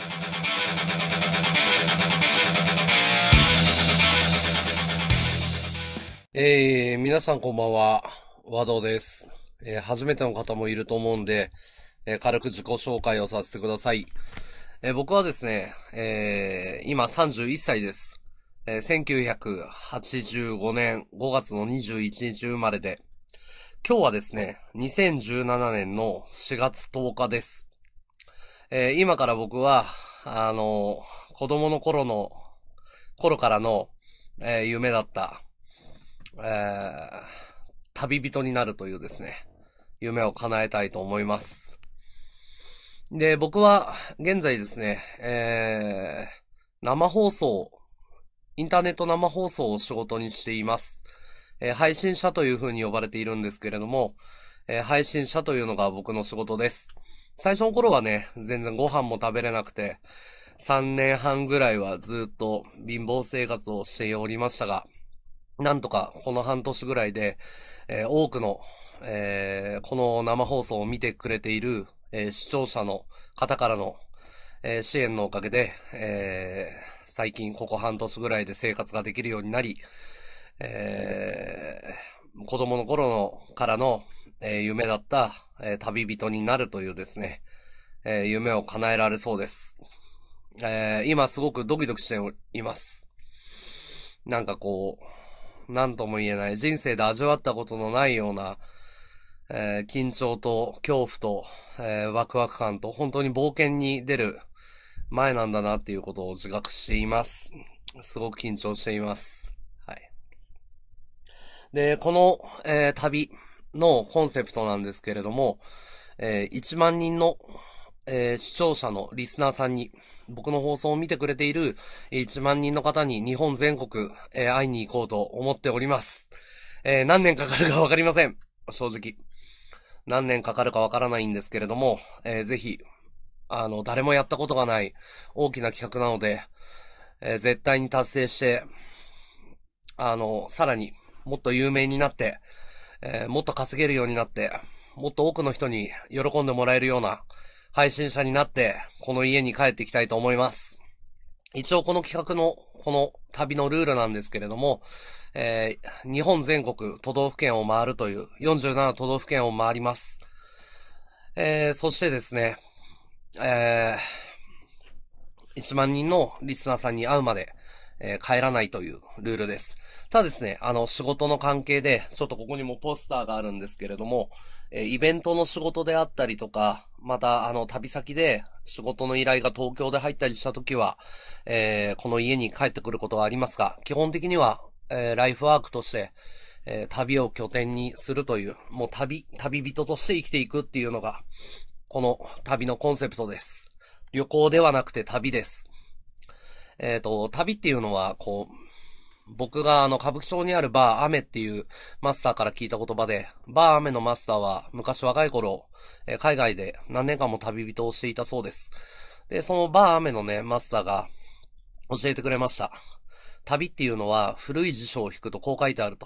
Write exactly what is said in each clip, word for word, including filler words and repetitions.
えー、皆さんこんばんは。和道です。えー、初めての方もいると思うんで、えー軽く自己紹介をさせてください。えー僕はですね、えー今さんじゅういっさいです。えーせんきゅうひゃくはちじゅうごねんごがつのにじゅういちにち生まれで、今日はですね、にせんじゅうななねんのしがつとおかです。えー今から僕は、あのー子供の頃の、頃からの、えー夢だった、えー旅人になるというですね、夢を叶えたいと思います。で、僕は現在ですね、えー、生放送、インターネット生放送を仕事にしています。えー配信者という風に呼ばれているんですけれども、えー配信者というのが僕の仕事です。最初の頃はね、全然ご飯も食べれなくて、さんねんはんぐらいはずっと貧乏生活をしておりましたが、なんとかこの半年ぐらいで、えー多くの、えーこの生放送を見てくれている、えー視聴者の方からの、えー支援のおかげで、えー最近ここ半年ぐらいで生活ができるようになり、えー子供の頃のからの、えー夢だった、えー旅人になるというですね、えー夢を叶えられそうです。えー今すごくドキドキしています。なんかこう、なんとも言えない、人生で味わったことのないような、えー緊張と恐怖と、えーワクワク感と本当に冒険に出る前なんだなっていうことを自覚しています。すごく緊張しています。はい。で、この、えー旅のコンセプトなんですけれども、えーいちまんにんの、えー視聴者のリスナーさんに、僕の放送を見てくれているいちまんにんの方に日本全国、えー会いに行こうと思っております。えー何年かかるかわかりません。正直。何年かかるかわからないんですけれども、えーぜひ、あの、誰もやったことがない大きな企画なので、えー絶対に達成して、あの、さらにもっと有名になって、えーもっと稼げるようになって、もっと多くの人に喜んでもらえるような配信者になって、この家に帰っていきたいと思います。一応この企画の、この旅のルールなんですけれども、えー日本全国都道府県を回るというよんじゅうなな都道府県を回ります。えーそしてですね、えーいちまんにんのリスナーさんに会うまで、えー帰らないというルールです。ただですね、あの、仕事の関係で、ちょっとここにもポスターがあるんですけれども、えーイベントの仕事であったりとか、また、あの、旅先で仕事の依頼が東京で入ったりしたときは、えーこの家に帰ってくることはありますが、基本的には、えーライフワークとして、えー旅を拠点にするという、もう旅、旅人として生きていくっていうのが、この旅のコンセプトです。旅行ではなくて旅です。えっと、旅っていうのは、こう、僕があの、歌舞伎町にあるバーアメっていうマスターから聞いた言葉で、バーアメのマスターは昔若い頃、えー海外で何年間も旅人をしていたそうです。で、そのバーアメのね、マスターが教えてくれました。旅っていうのは古い辞書を引くとこう書いてあると。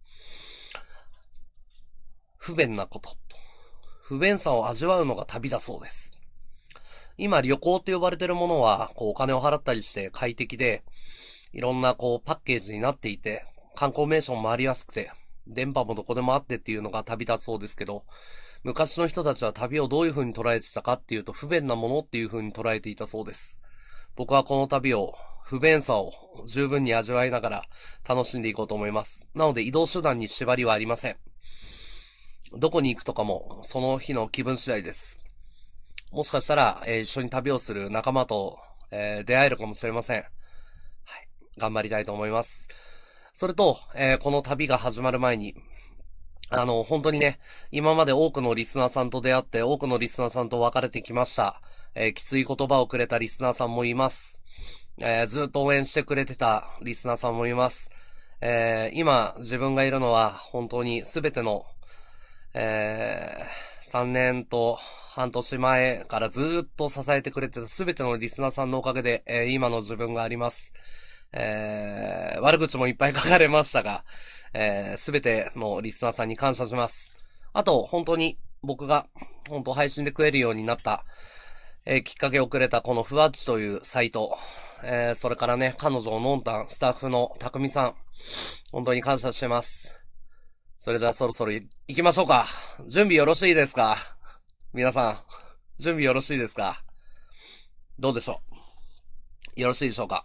不便なことと。不便さを味わうのが旅だそうです。今旅行って呼ばれてるものは、こうお金を払ったりして快適で、いろんなこうパッケージになっていて、観光名所も回りやすくて、電波もどこでもあってっていうのが旅だそうですけど、昔の人たちは旅をどういう風に捉えてたかっていうと、不便なものっていう風に捉えていたそうです。僕はこの旅を、不便さを十分に味わいながら楽しんでいこうと思います。なので移動手段に縛りはありません。どこに行くとかも、その日の気分次第です。もしかしたら、えー一緒に旅をする仲間と、えー出会えるかもしれません。はい。頑張りたいと思います。それと、えーこの旅が始まる前に、あの、本当にね、今まで多くのリスナーさんと出会って、多くのリスナーさんと別れてきました。えーきつい言葉をくれたリスナーさんもいます。えーずっと応援してくれてたリスナーさんもいます。えー今、自分がいるのは、本当にすべての、えーさんねんと半年前からずーっと支えてくれてたすべてのリスナーさんのおかげで、えー今の自分があります。えー悪口もいっぱい書かれましたが、えーすべてのリスナーさんに感謝します。あと、本当に僕が、本当配信で食えるようになった、 えーきっかけをくれたこのふわっちというサイト、えーそれからね、彼女ののんたん、スタッフのたくみさん、本当に感謝してます。それじゃあそろそろい行きましょうか。準備よろしいですか？皆さん、準備よろしいですか？どうでしょう？よろしいでしょうか？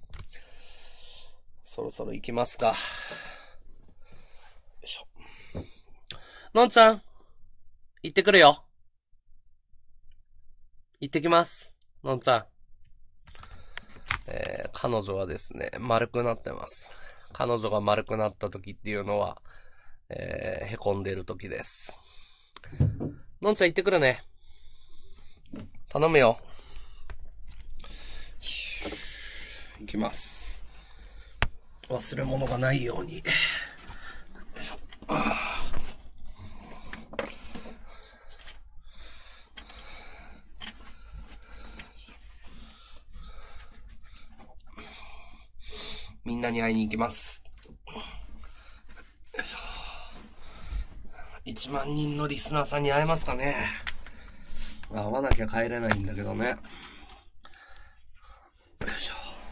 そろそろ行きますか。よいしょ。のんちゃん、行ってくるよ。行ってきます。のんちゃん。えー、彼女はですね、丸くなってます。彼女が丸くなった時っていうのは、えー、へこんでる時です。のんちゃん行ってくるね。頼むよ。行きます。忘れ物がないように。みんなに会いに行きます。いちまん人のリスナーさんに会えますかね。会わなきゃ帰れないんだけどね。よいしょ。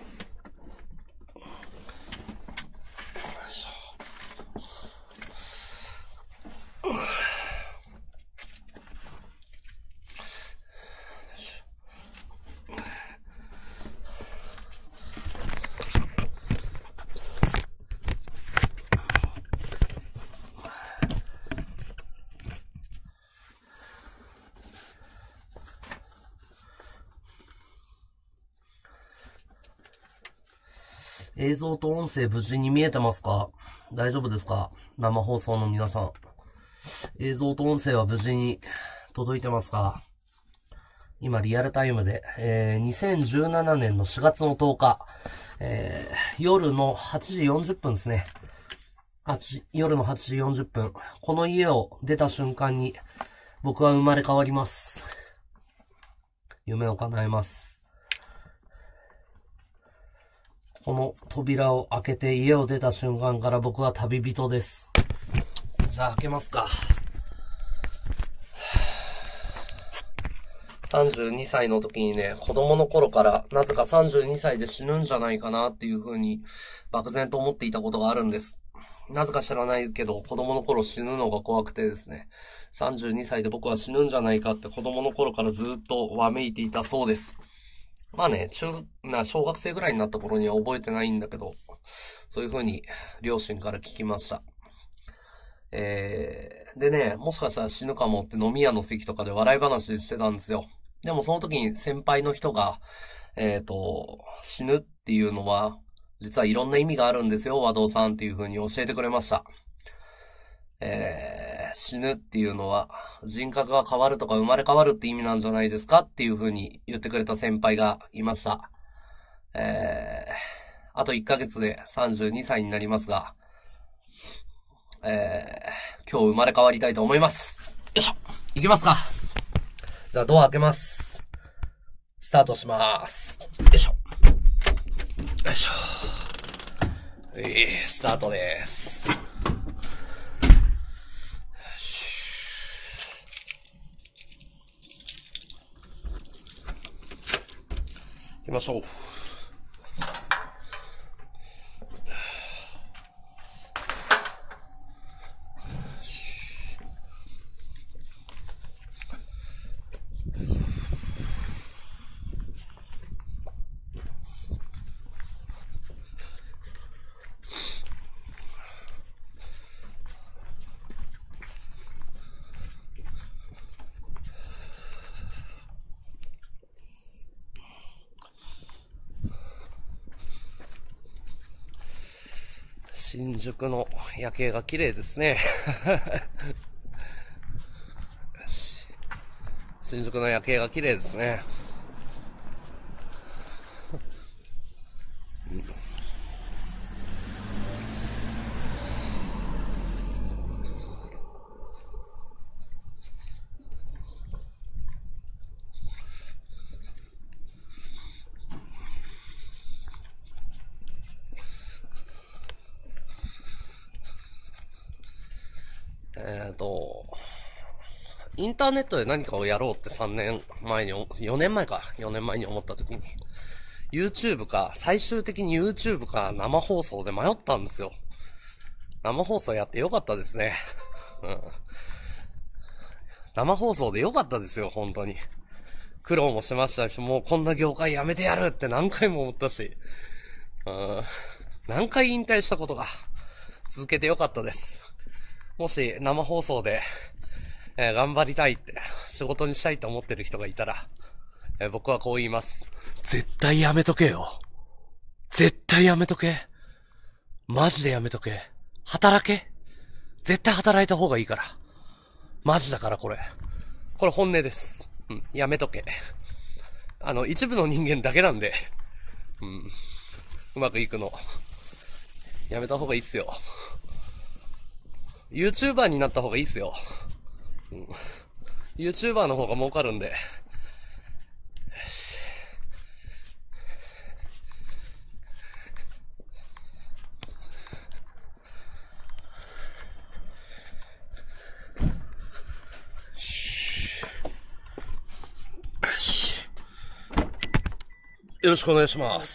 映像と音声無事に見えてますか？大丈夫ですか？生放送の皆さん。映像と音声は無事に届いてますか？今リアルタイムで、えー、にせんじゅうななねんのしがつのとおか、えー、夜のはちじよんじゅっぷんですね。はち夜のはちじよんじゅっぷん。この家を出た瞬間に僕は生まれ変わります。夢を叶えます。この扉を開けて家を出た瞬間から僕は旅人です。じゃあ開けますか。さんじゅうにさいの時にね、子供の頃からなぜかさんじゅうにさいで死ぬんじゃないかなっていう風に漠然と思っていたことがあるんです。なぜか知らないけど子供の頃死ぬのが怖くてですね、さんじゅうにさいで僕は死ぬんじゃないかって子供の頃からずっとわめいていたそうです。まあね、中、な、小学生ぐらいになった頃には覚えてないんだけど、そういう風に両親から聞きました。えー、でね、もしかしたら死ぬかもって飲み屋の席とかで笑い話してたんですよ。でもその時に先輩の人が、えっと、死ぬっていうのは、実はいろんな意味があるんですよ、和道さんっていう風に教えてくれました。えー、死ぬっていうのは人格が変わるとか生まれ変わるって意味なんじゃないですかっていう風に言ってくれた先輩がいました。えー、あといっかげつでさんじゅうにさいになりますが、えー、今日生まれ変わりたいと思います。よいしょ。行きますか。じゃあドア開けます。スタートします。よいしょ。よいしょ。えー、スタートです。行きましょう。新宿の夜景が綺麗ですね。新宿の夜景が綺麗ですね。えっと、 インターネットで何かをやろうってさんねんまえに、よねんまえか、よねんまえに思った時に、YouTube か、最終的に YouTube か生放送で迷ったんですよ。生放送やってよかったですね。うん。生放送でよかったですよ、本当に。苦労もしましたし、もうこんな業界やめてやるって何回も思ったし、うん、何回引退したことが、続けてよかったです。もし生放送で、えー、頑張りたいって、仕事にしたいと思ってる人がいたら、えー、僕はこう言います。絶対やめとけよ。絶対やめとけ。マジでやめとけ。働け。絶対働いた方がいいから。マジだからこれ。これ本音です。うん、やめとけ。あの、一部の人間だけなんで、うん、うまくいくの。やめた方がいいっすよ。YouTuber になった方がいいっすよ。うん、YouTuber の方が儲かるんで。よし。よろしくお願いします。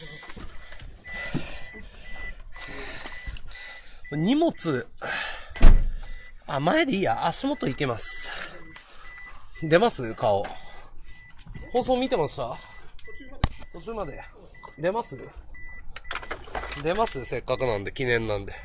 荷物、あ、前でいいや。足元行けます。出ます顔。放送見てました？途中まで。出ます出ますせっかくなんで、記念なんで。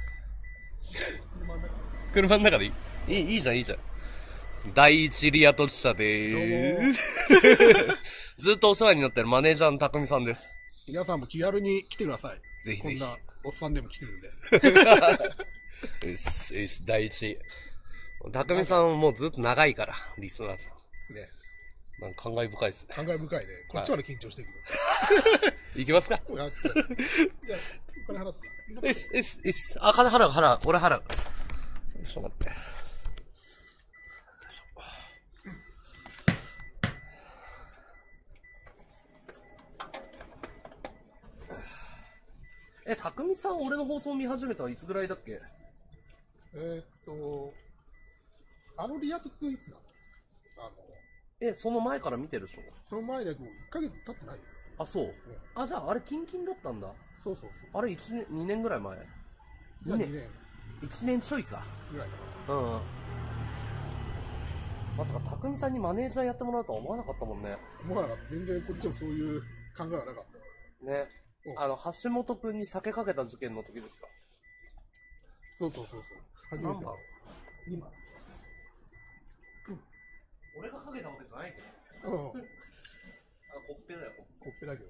車の中でいいいい、いいじゃん、いいじゃん。第一リア突車でーす。ずっとお世話になってるマネージャーの匠さんです。 皆さんも気軽に来てください。 ぜひぜひ。 こんなおっさんでも来てるんで。 うっす、うっす、第一。匠さんもうずっと長いから、リスナーさん。ね。なんか感慨深いですね。 感慨深いね。こっちまで緊張してくる。 行きますか？ いや、お金払っていい？ いっす、いっす、いっす。あ、金払う、払う。俺払う。ちょっと待って。え、たくみさん、俺の放送見始めたのいつぐらいだっけ？ えー、っと、あのリア突いつなの？あの、 え、その前から見てるでしょ？ その前でもういっかげつ経ってないよ。 あ、そう。あ、じゃあ、あれ、キンキンだったんだ。 そうそうそう。 あれ、いちねん、にねんぐらい前？ にねん。 いちねんちょいか。 ぐらいかな。 うん。まさか、たくみさんにマネージャーやってもらうとは思わなかったもんね。 思わなかった。全然こっちもそういう考えはなかったね。あの、橋本くんに酒かけた事件の時ですか？ そうそうそうそう。初めて。 にばん。うん。俺がかけたわけじゃないけど。うん。あ、コッペだよ、 コッペだけど。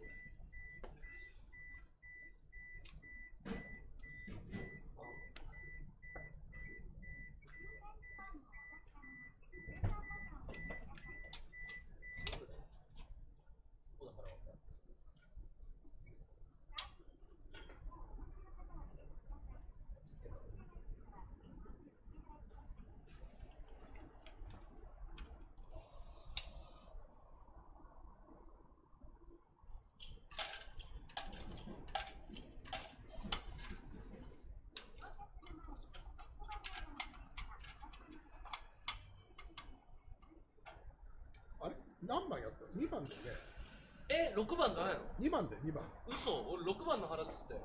何番やった？ に 番だよね。 え、ろくばんじゃないの？ に 番だよ、にばん。 嘘、俺ろくばんの払っちゃったよ。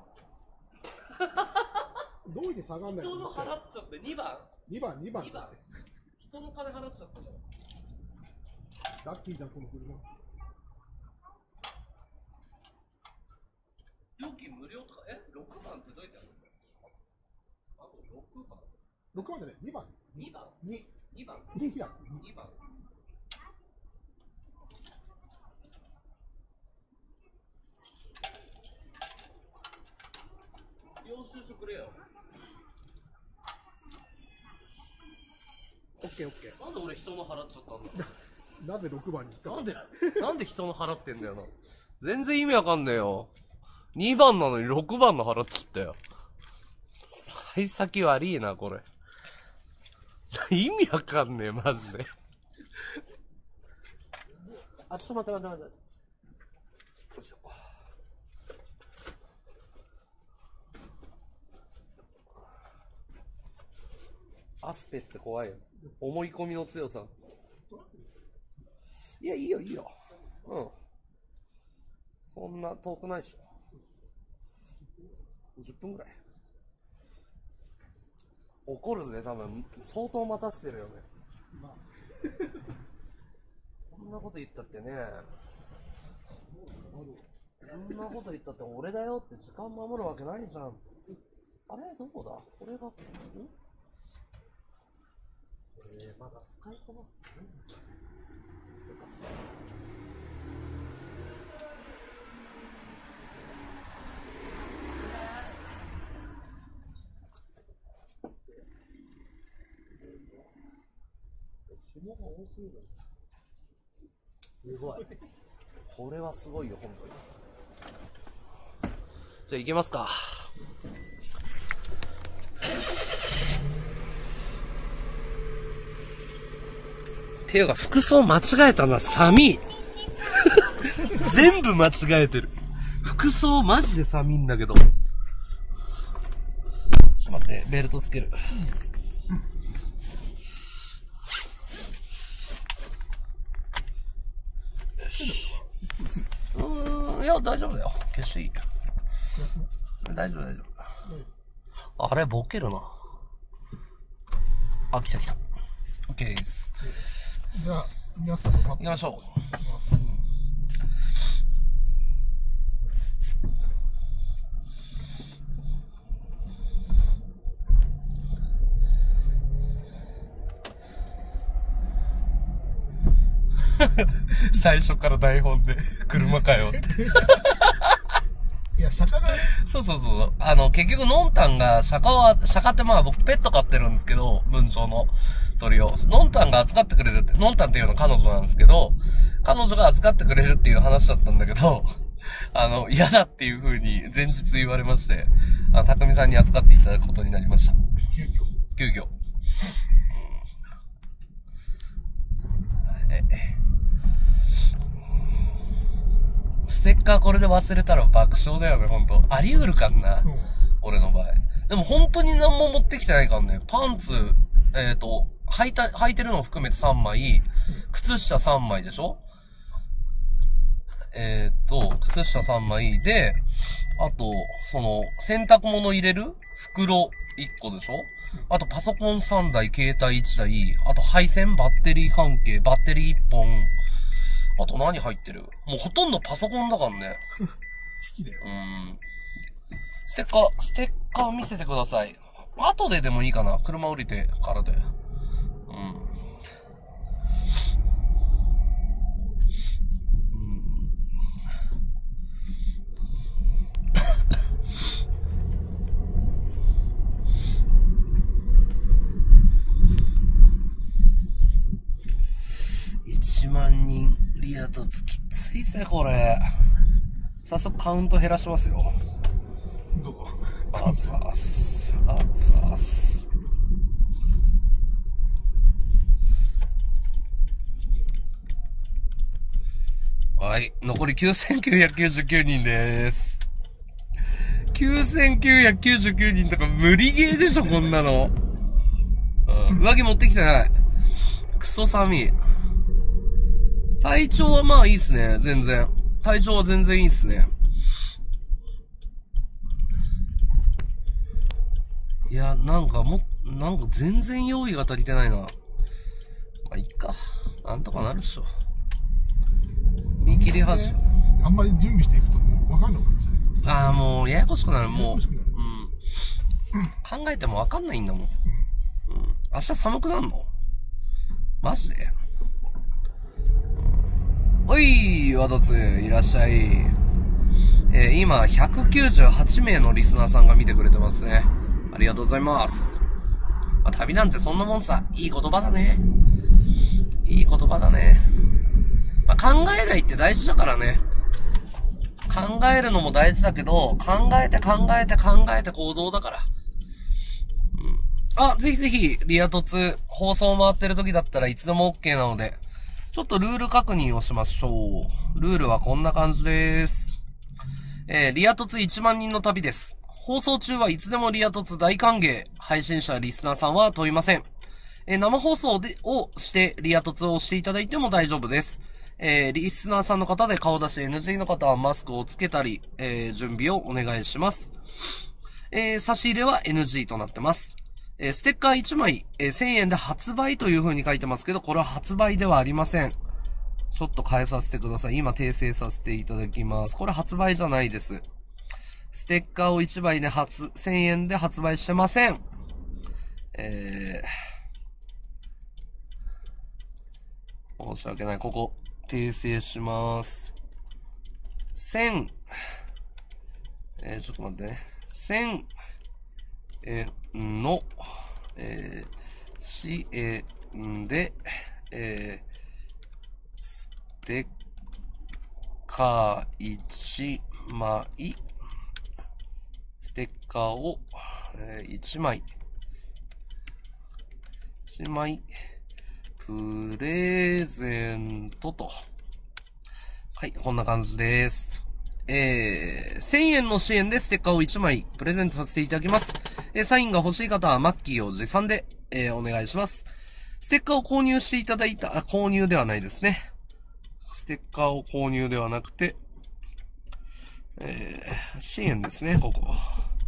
どういうに下がんないの？ 人の払っちゃってにばん？ に 番、にばん。 にばん。人の金払っちゃったじゃん。 ラッキーじゃん、この車。 料金無料とか、え ?ろく 番ってどうやってやるの？あとろくばん。 ろくばんでね、にばん。 にばんに。 にばん。 にばん。 にばん。領収書くれよ。 オッケーオッケー。 なんで俺人の払っちゃったんだなぜろくばんに行ったの？ なんで、なんで人の払ってんだよな。全然意味わかんねえよ。にばんなのにろくばんの払っちゃったよ。幸先悪いな、これ。意味わかんねえ、マジで。あ、ちょっと待って待って待って。よいしょ。アスペって怖いよ。思い込みの強さ。 いや、いいよ、いいよ。うん。そんな遠くないっしょ。じゅっぷんぐらい。怒るぜ、多分。相当待たせてるよね。まあ、こんなこと言ったってね。そんなこと言ったって俺だよって時間守るわけないじゃん。あれどこだこれが、んこれまだ使いこなすってね。紐が多すぎる。すごい。これはすごいよ、本当に。じゃあ行けますか。ていうか、服装間違えたな、寒い。全部間違えてる。服装マジで寒いんだけど。ちょっと待って、ベルトつける。うーん、いや、大丈夫だよ。決していい。大丈夫、大丈夫。あれ、ボケるな。あ、来た来た。OK です。 じゃあ、皆さんも行きましょう。最初から台本で車かよっていや、釈迦がね。 そうそうそう。あの、結局、のんたんが、釈迦は、釈迦ってまあ僕ペット飼ってるんですけど、文鳥の鳥を。のんたんが預かってくれるって、のんたんっていうのは彼女なんですけど、彼女が預かってくれるっていう話だったんだけど、あの、嫌だっていう風に前日言われまして、あの、たくみさんに預かっていただくことになりました。 急遽。 急遽。えステッカーこれで忘れたら爆笑だよね、ほんと。あり得るかんな、うん、俺の場合。でも本当に何も持ってきてないからね。パンツ、えっと、履いた、履いてるのを含めてさんまい、靴下さんまいでしょえっと、靴下さんまいで、あと、その、洗濯物入れる袋いっこでしょあとパソコンさんだい、携帯いちだい、あと配線、バッテリー関係、バッテリーいっぽん、あと何入ってる？もうほとんどパソコンだからね。 好きだよ。 うん。ステッカー、ステッカー見せてください。後ででもいいかな。車降りてからで。うん。いちまんにんリアとつきついぜ、これ。早速カウント減らしますよ。 どうぞ。 あざーす。あざーす。はい。残りきゅうせんきゅうひゃくきゅうじゅうきゅうにんでーす。きゅうせんきゅうひゃくきゅうじゅうきゅうにんとか無理ゲーでしょ、こんなの。うん、上着持ってきてない。クソ寒い。体調はまあいいっすね、全然。体調は全然いいっすね。いや、なんかも、なんか全然用意が足りてないな。まあ、いっか。なんとかなるっしょ。見切り発車。 あんまり準備していくともうわかんなくなっちゃう。 ああ、もうややこしくなる。もう、 ややこしくなる。 うん。考えてもわかんないんだもん。うん。明日寒くなるの？マジで？おい、ワドツ、いらっしゃい。えー、今、ひゃくきゅうじゅうはちめいのリスナーさんが見てくれてますね。ありがとうございます。まあ、旅なんてそんなもんさ。いい言葉だね。いい言葉だね。まあ、考えないって大事だからね。考えるのも大事だけど、考えて考えて考えて行動だから。うん。あ、ぜひぜひ、リア凸、放送回ってる時だったらいつでも OK なので、ちょっとルール確認をしましょう。ルールはこんな感じです。えー、リア凸いちまんにんの旅です。放送中はいつでもリア凸大歓迎。配信者、リスナーさんは問いません。えー、生放送で、をしてリア凸をしていただいても大丈夫です。 えー、リスナーさんの方で顔出し エヌジー の方はマスクをつけたり、えー、準備をお願いします。えー、差し入れは エヌジー となってます。えー、ステッカーいちまい、えー、せんえんで発売という風に書いてますけど、これは発売ではありません。ちょっと変えさせてください。今訂正させていただきます。これ発売じゃないです。ステッカーをいちまいで発、せんえんで発売してません。えー、申し訳ない。ここ、訂正します。千、えー、ちょっと待ってね。千、えー、の、えー、支援で、えー、ステッカーいちまい、ステッカーを、えー、いちまい、いちまい、プレゼントと。はい、こんな感じです。えー、せんえんの支援でステッカーをいちまいプレゼントさせていただきます。えー、サインが欲しい方はマッキーを持参で、えー、お願いします。ステッカーを購入していただいた、あ、購入ではないですね。ステッカーを購入ではなくて、えー、支援ですね、ここ。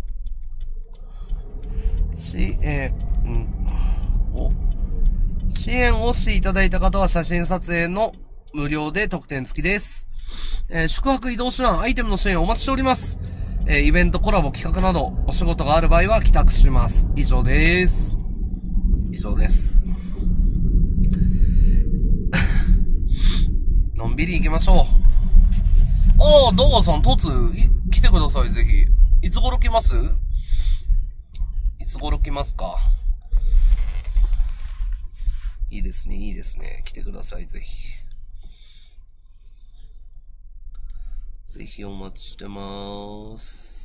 支援を、支援をしていただいた方は写真撮影の無料で特典付きです。えー、宿泊移動手段、アイテムの支援お待ちしております。えー、イベント、コラボ、企画など、お仕事がある場合は帰宅します。以上です。以上です。のんびり行きましょう。ああ、ドガさん、トツ、来てください、ぜひ。いつ頃来ます？いつ頃来ますか？いいですね、いいですね。来てください、ぜひ。ぜひお待ちしてまーす。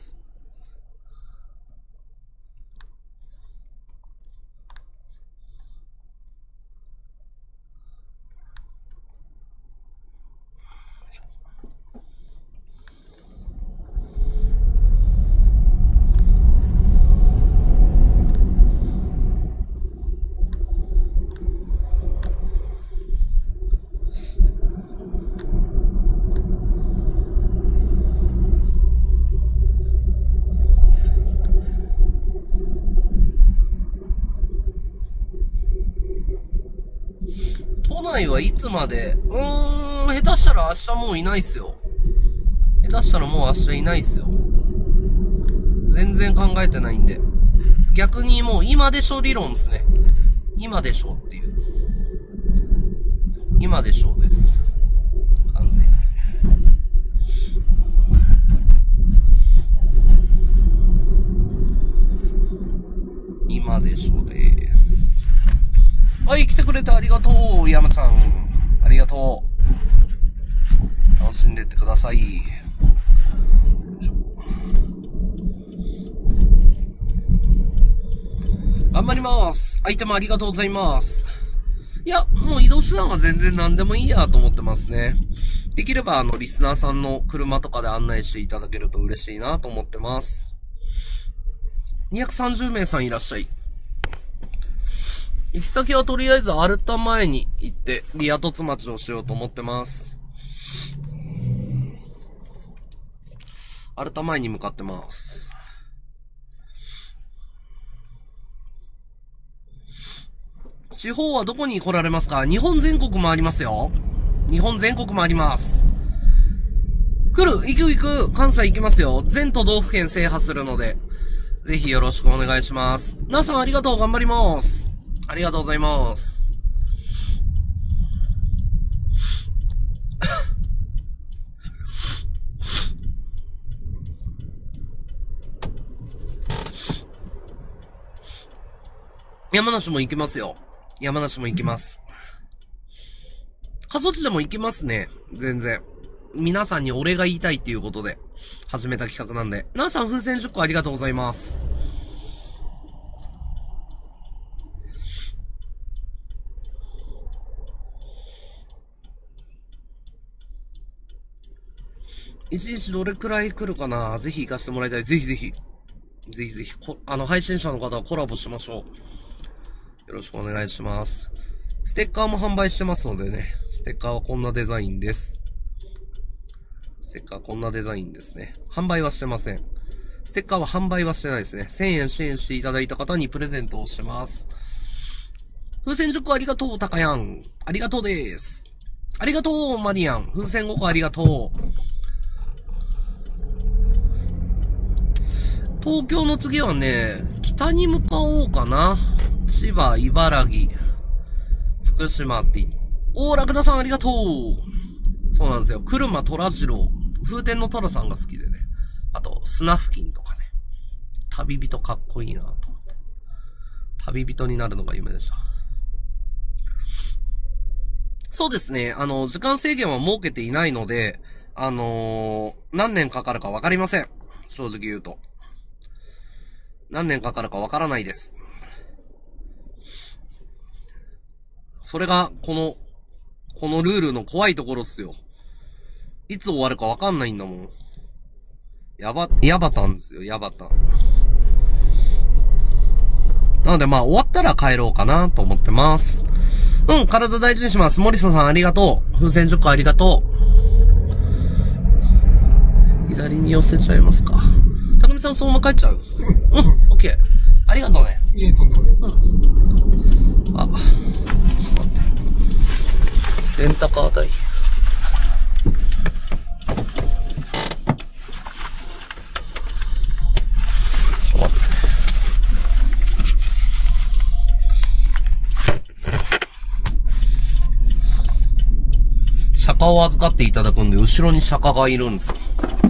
都内はいつまでうーん、下手したら明日もういないっすよ。下手したらもう明日いないっすよ。全然考えてないんで。逆にもう今でしょ理論ですね。今でしょっていう。今でしょです。完全に。今でしょです。はい、来てくれてありがとう、山ちゃん。ありがとう。楽しんでってください。頑張ります。アイテムありがとうございます。いや、もう移動手段は全然何でもいいやと思ってますね。できれば、あの、リスナーさんの車とかで案内していただけると嬉しいなと思ってます。にひゃくさんじゅうめいさんいらっしゃい。行き先はとりあえずアルタ前に行って、リア凸町をしようと思ってます。アルタ前に向かってます。地方はどこに来られますか？日本全国もありますよ。日本全国もあります。来る！行く行く！関西行きますよ。全都道府県制覇するので、ぜひよろしくお願いします。なあさんありがとう、頑張ります。ありがとうございます。山梨も行きますよ。山梨も行きます。過疎地でも行きますね。全然。皆さんにお礼が言いたいっていうことで始めた企画なんで。なあさん風船じゅっこありがとうございます。一日どれくらい来るかな？ぜひ行かせてもらいたい。ぜひぜひ。ぜひぜひ。あの、配信者の方はコラボしましょう。よろしくお願いします。 ステッカーも販売してますのでね。ステッカーはこんなデザインです。ステッカーこんなデザインですね。販売はしてません。ステッカーは販売はしてないですね。せんえん支援していただいた方にプレゼントをしてます。風船じゅっこありがとう、たかやん。ありがとうです。ありがとう、マリアン。風船ごこありがとう。東京の次はね、北に向かおうかな。千葉、茨城、福島って。おー、ラクダさんありがとう。そうなんですよ。車虎次郎。風天の虎さんが好きでね。あと、スナフキンとかね。旅人かっこいいなと思って。旅人になるのが夢でした。そうですね。あの、時間制限は設けていないので、あのー、何年かかるかわかりません。正直言うと。何年かかるかわからないです。それが、この、このルールの怖いところっすよ。いつ終わるかわかんないんだもん。やば、やばたんですよ、やばたん。なのでまあ終わったら帰ろうかなと思ってます。うん、体大事にします。森下さんありがとう。風船じゅっこありがとう。左に寄せちゃいますか。たくみさんそのまま帰っちゃう？うん、オッケー。ありがとうね。 いえ、とんでもない。うん。 あ、ちょっと待って。レンタカー代。釈迦を預かっていただくんで、後ろに釈迦がいるんですよ。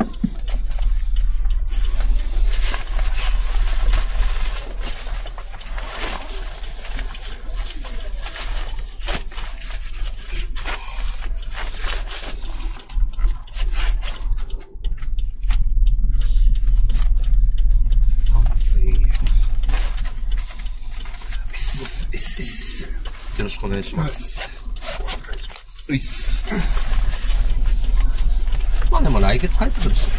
よろしくお願いします。ういっす。まあでも来月帰ってくるし。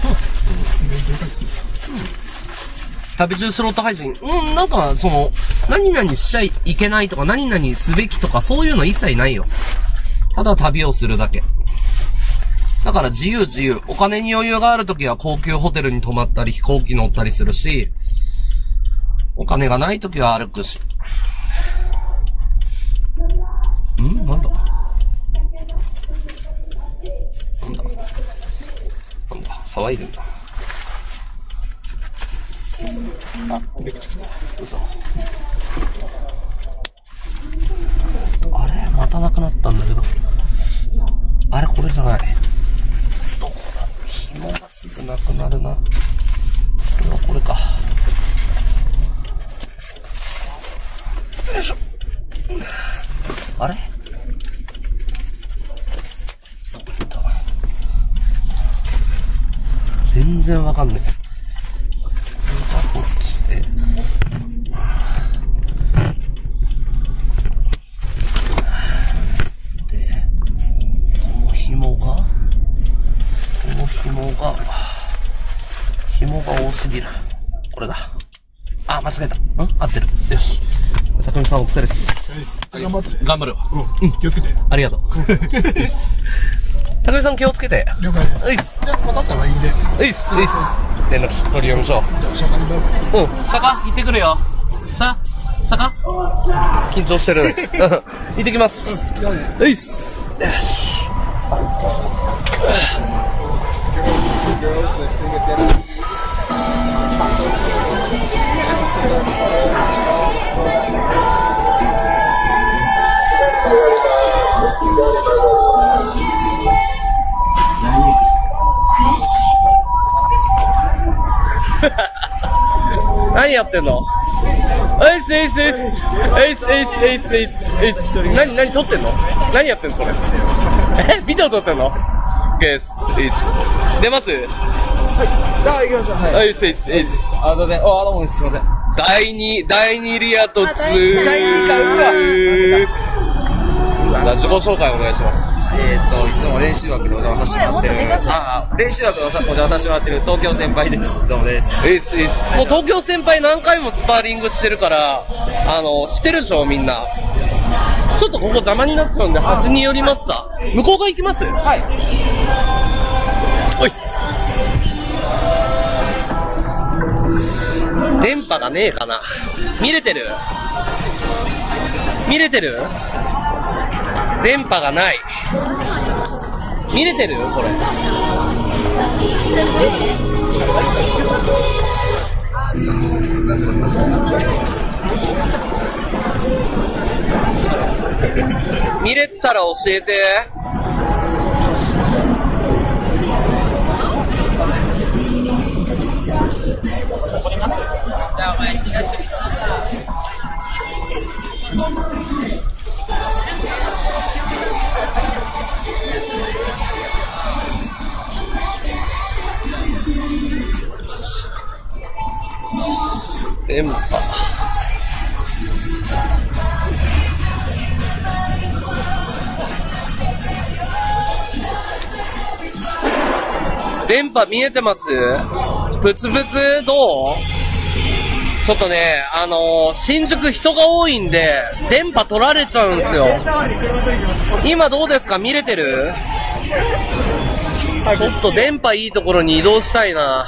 うん。旅中スロット配信。うん、なんか、その、何々しちゃいけないとか、何々すべきとか、そういうの一切ないよ。ただ旅をするだけ。だから自由自由。お金に余裕があるときは高級ホテルに泊まったり、飛行機乗ったりするし、お金がないときは歩くし。ん？なんだ？なんだ？なんだ？騒いでんだ。あ、嘘。あれ？またなくなったんだけど。あれこれじゃない。どこだ？紐がすぐなくなるな。これはこれか。よいしょ。あれ？どこ行った？全然わかんない。こっちで。で、この紐が、この紐が、紐が多すぎる。これだ。あ、間違えた。ん？合ってる。よし。高見さんお疲れです。 はい、頑張ってね。 頑張るわ。 うん、気をつけて。 ありがとう。高見さん気をつけて。 了解です。 ういっす。 で、またあったら ライン で。 ういっす、ういっす。連絡し取り読みましょう。 じゃあ、シャカにどうぞ。 うん、坂行ってくるよ。さ、坂緊張してるね。行ってきます。 うん、 ういっす。よし。何やってんの？えいすえいすえいすえいすえいすえいすえいすえいす何何撮ってんの？何やってんのそれ？えビデオ撮ってんの？ゲスえいす出ます？ はい。あ、行きました。はい。 えいすえいすえいすあ、すいません。あ、どうもです。すいません。 だいにだいにリア突だいにかうわ。 自己紹介お願いします。 えっと、いつも練習枠でお邪魔させてもらってる。ああ、練習枠でお邪魔させてもらってる東京先輩です。どうもです。 えいすえいすもう東京先輩何回もスパーリングしてるから、あの、知ってるでしょみんな。 ちょっとここ邪魔になっちゃうんで端に寄りますか。向こう側行きます？はい。おい。電波がねえかな。見れてる？見れてる？電波がない。見れてる？これ。見れてたら教えて。じゃあお前になってみた。電波。電波見えてます？プツプツどう？ちょっとね、あのー、新宿人が多いんで、電波取られちゃうんですよ。今どうですか？見れてる？ちょっと電波いいところに移動したいな。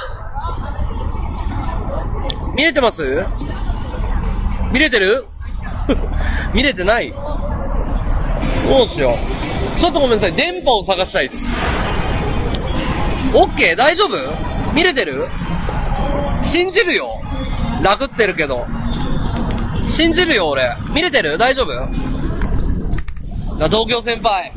見れてます？見れてる？見れてない？どうしよう。ちょっとごめんなさい。電波を探したいです。オッケー？大丈夫？見れてる？信じるよ。ラグってるけど。信じるよ、俺。見れてる？大丈夫？同郷先輩。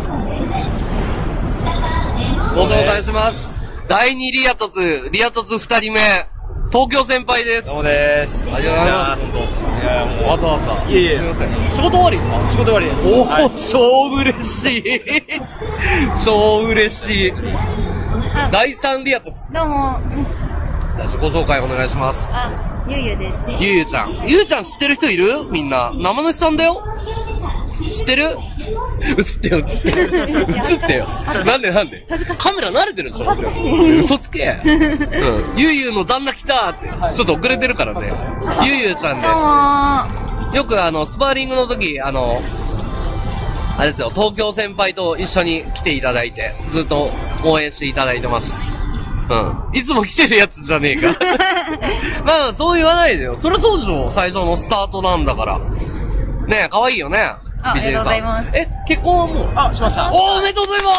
ご紹介します。だいにリア凸、リア凸ふたりめ。東京先輩です。 どうもでーす。 ありがとうございます。 いやもうわざわざ。 いえいえ。 すみません。仕事終わりですか？ 仕事終わりです。 おお、 はい、 超嬉しい。超嬉しい。だいさんリア凸。 どうも。 自己紹介お願いします。 あ、ゆうゆうです。 ゆうゆうちゃん。ゆうちゃん知ってる人いる？みんな。生主さんだよ。知ってる？映ってよ、映ってよ。映ってよ。なんでなんでカメラ慣れてるでしょ？嘘つけ。うん。ゆうゆうの旦那来たーって。ちょっと遅れてるからね。ゆうゆうちゃんでどうもす。よくあの、スパーリングの時、あの、あれですよ、東京先輩と一緒に来ていただいて、ずっと応援していただいてました。うん。いつも来てるやつじゃねえか。まあ、そう言わないでよ。それそうでしょ、最初のスタートなんだから。ねえ、可愛いよね。 あ、ありがとうございます。 え、結婚はもう？ あ、しました。 おめでとうございます。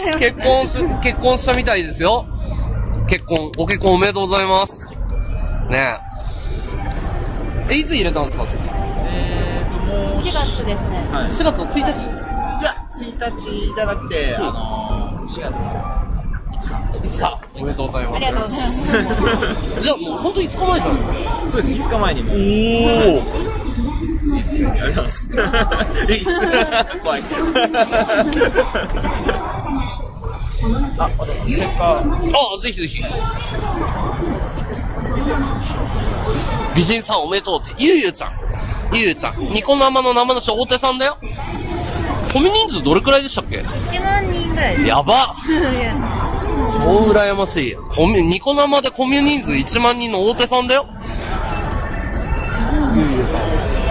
ます結婚し、結婚したみたいですよ。結婚、ご結婚おめでとうございます。ねえ。え、いつ入れたんですか、席？ えーと、もう、 しがつですね。 はい。 しがつのついたち。 いや、ついたちじゃなくて、あのー、しがつのいつか。 いつか。おめでとうございます。 ありがとうございます。 じゃあもうほんといつかまえじゃないですか。 そうです、いつかまえにも。 おー。 いいっすね、ありがとうございます。いいっす。怖い。あ、あと、ステッカー。 あ、ぜひぜひ。美人さんおめでとうって。ゆうゆうちゃん。ゆうゆうちゃん。ニコ生の生の大手さんだよ。コミュ人数どれくらいでしたっけ？ いちまんにんぐらいです。 やば。 いや超羨ましい。コミュ、ニコ生でコミュ人数いちまんにんの大手さんだよ。ゆうゆうさん。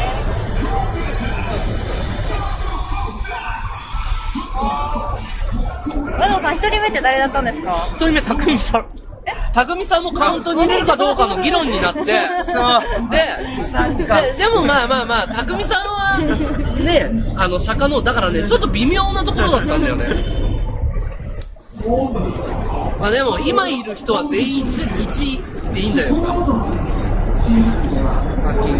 和道さん、一人目って誰だったんですか？ 一人目、たくみさん。たくみさんもカウントに入れるかどうかの議論になって、で、で、でもまあまあまあ、たくみさんは、ね、あの、釈迦の、だからね、ちょっと微妙なところだったんだよね。まあでも、今いる人は全員いち、いちでいいんじゃないですか。先に。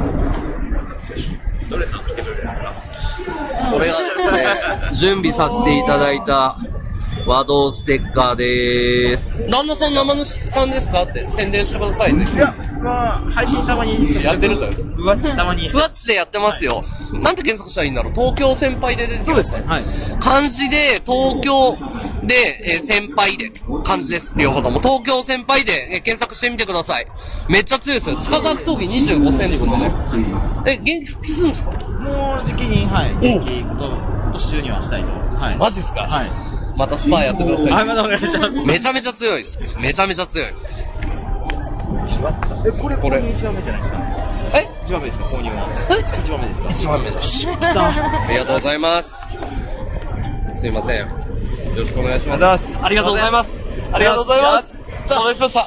どれさん来てくれるのかな？ これがですね、準備させていただいた和道ステッカーでーす。旦那さん生主さんですかって宣伝してくださいね。 いや、まあ、配信たまにちょっとやってるじゃん。 ふわっとたまに。 ふわっちでやってますよ。なんて検索したらいいんだろう。東京先輩で出てきますね。 はい。 漢字で東京で、えー先輩で漢字です。両方とも東京先輩で、えー検索してみてください。めっちゃ強いですよ。地下格闘技にじゅうごセンチですね。え、現役復帰するんですか？ もう時期に、はい。元気、今年中にはしたいと。はい。 マジっすか？ はい。 またスパーやってください。 はい、またお願いします。 めちゃめちゃ強いです。めちゃめちゃ強い。 え、これ、 これこれいちばんめじゃないですか。 はい一番目ですか、購入は。一番目ですか。 一番目です。ありがとうございます。すいません。よろしくお願いします。ありがとうございます。ありがとうございます。お願いしました。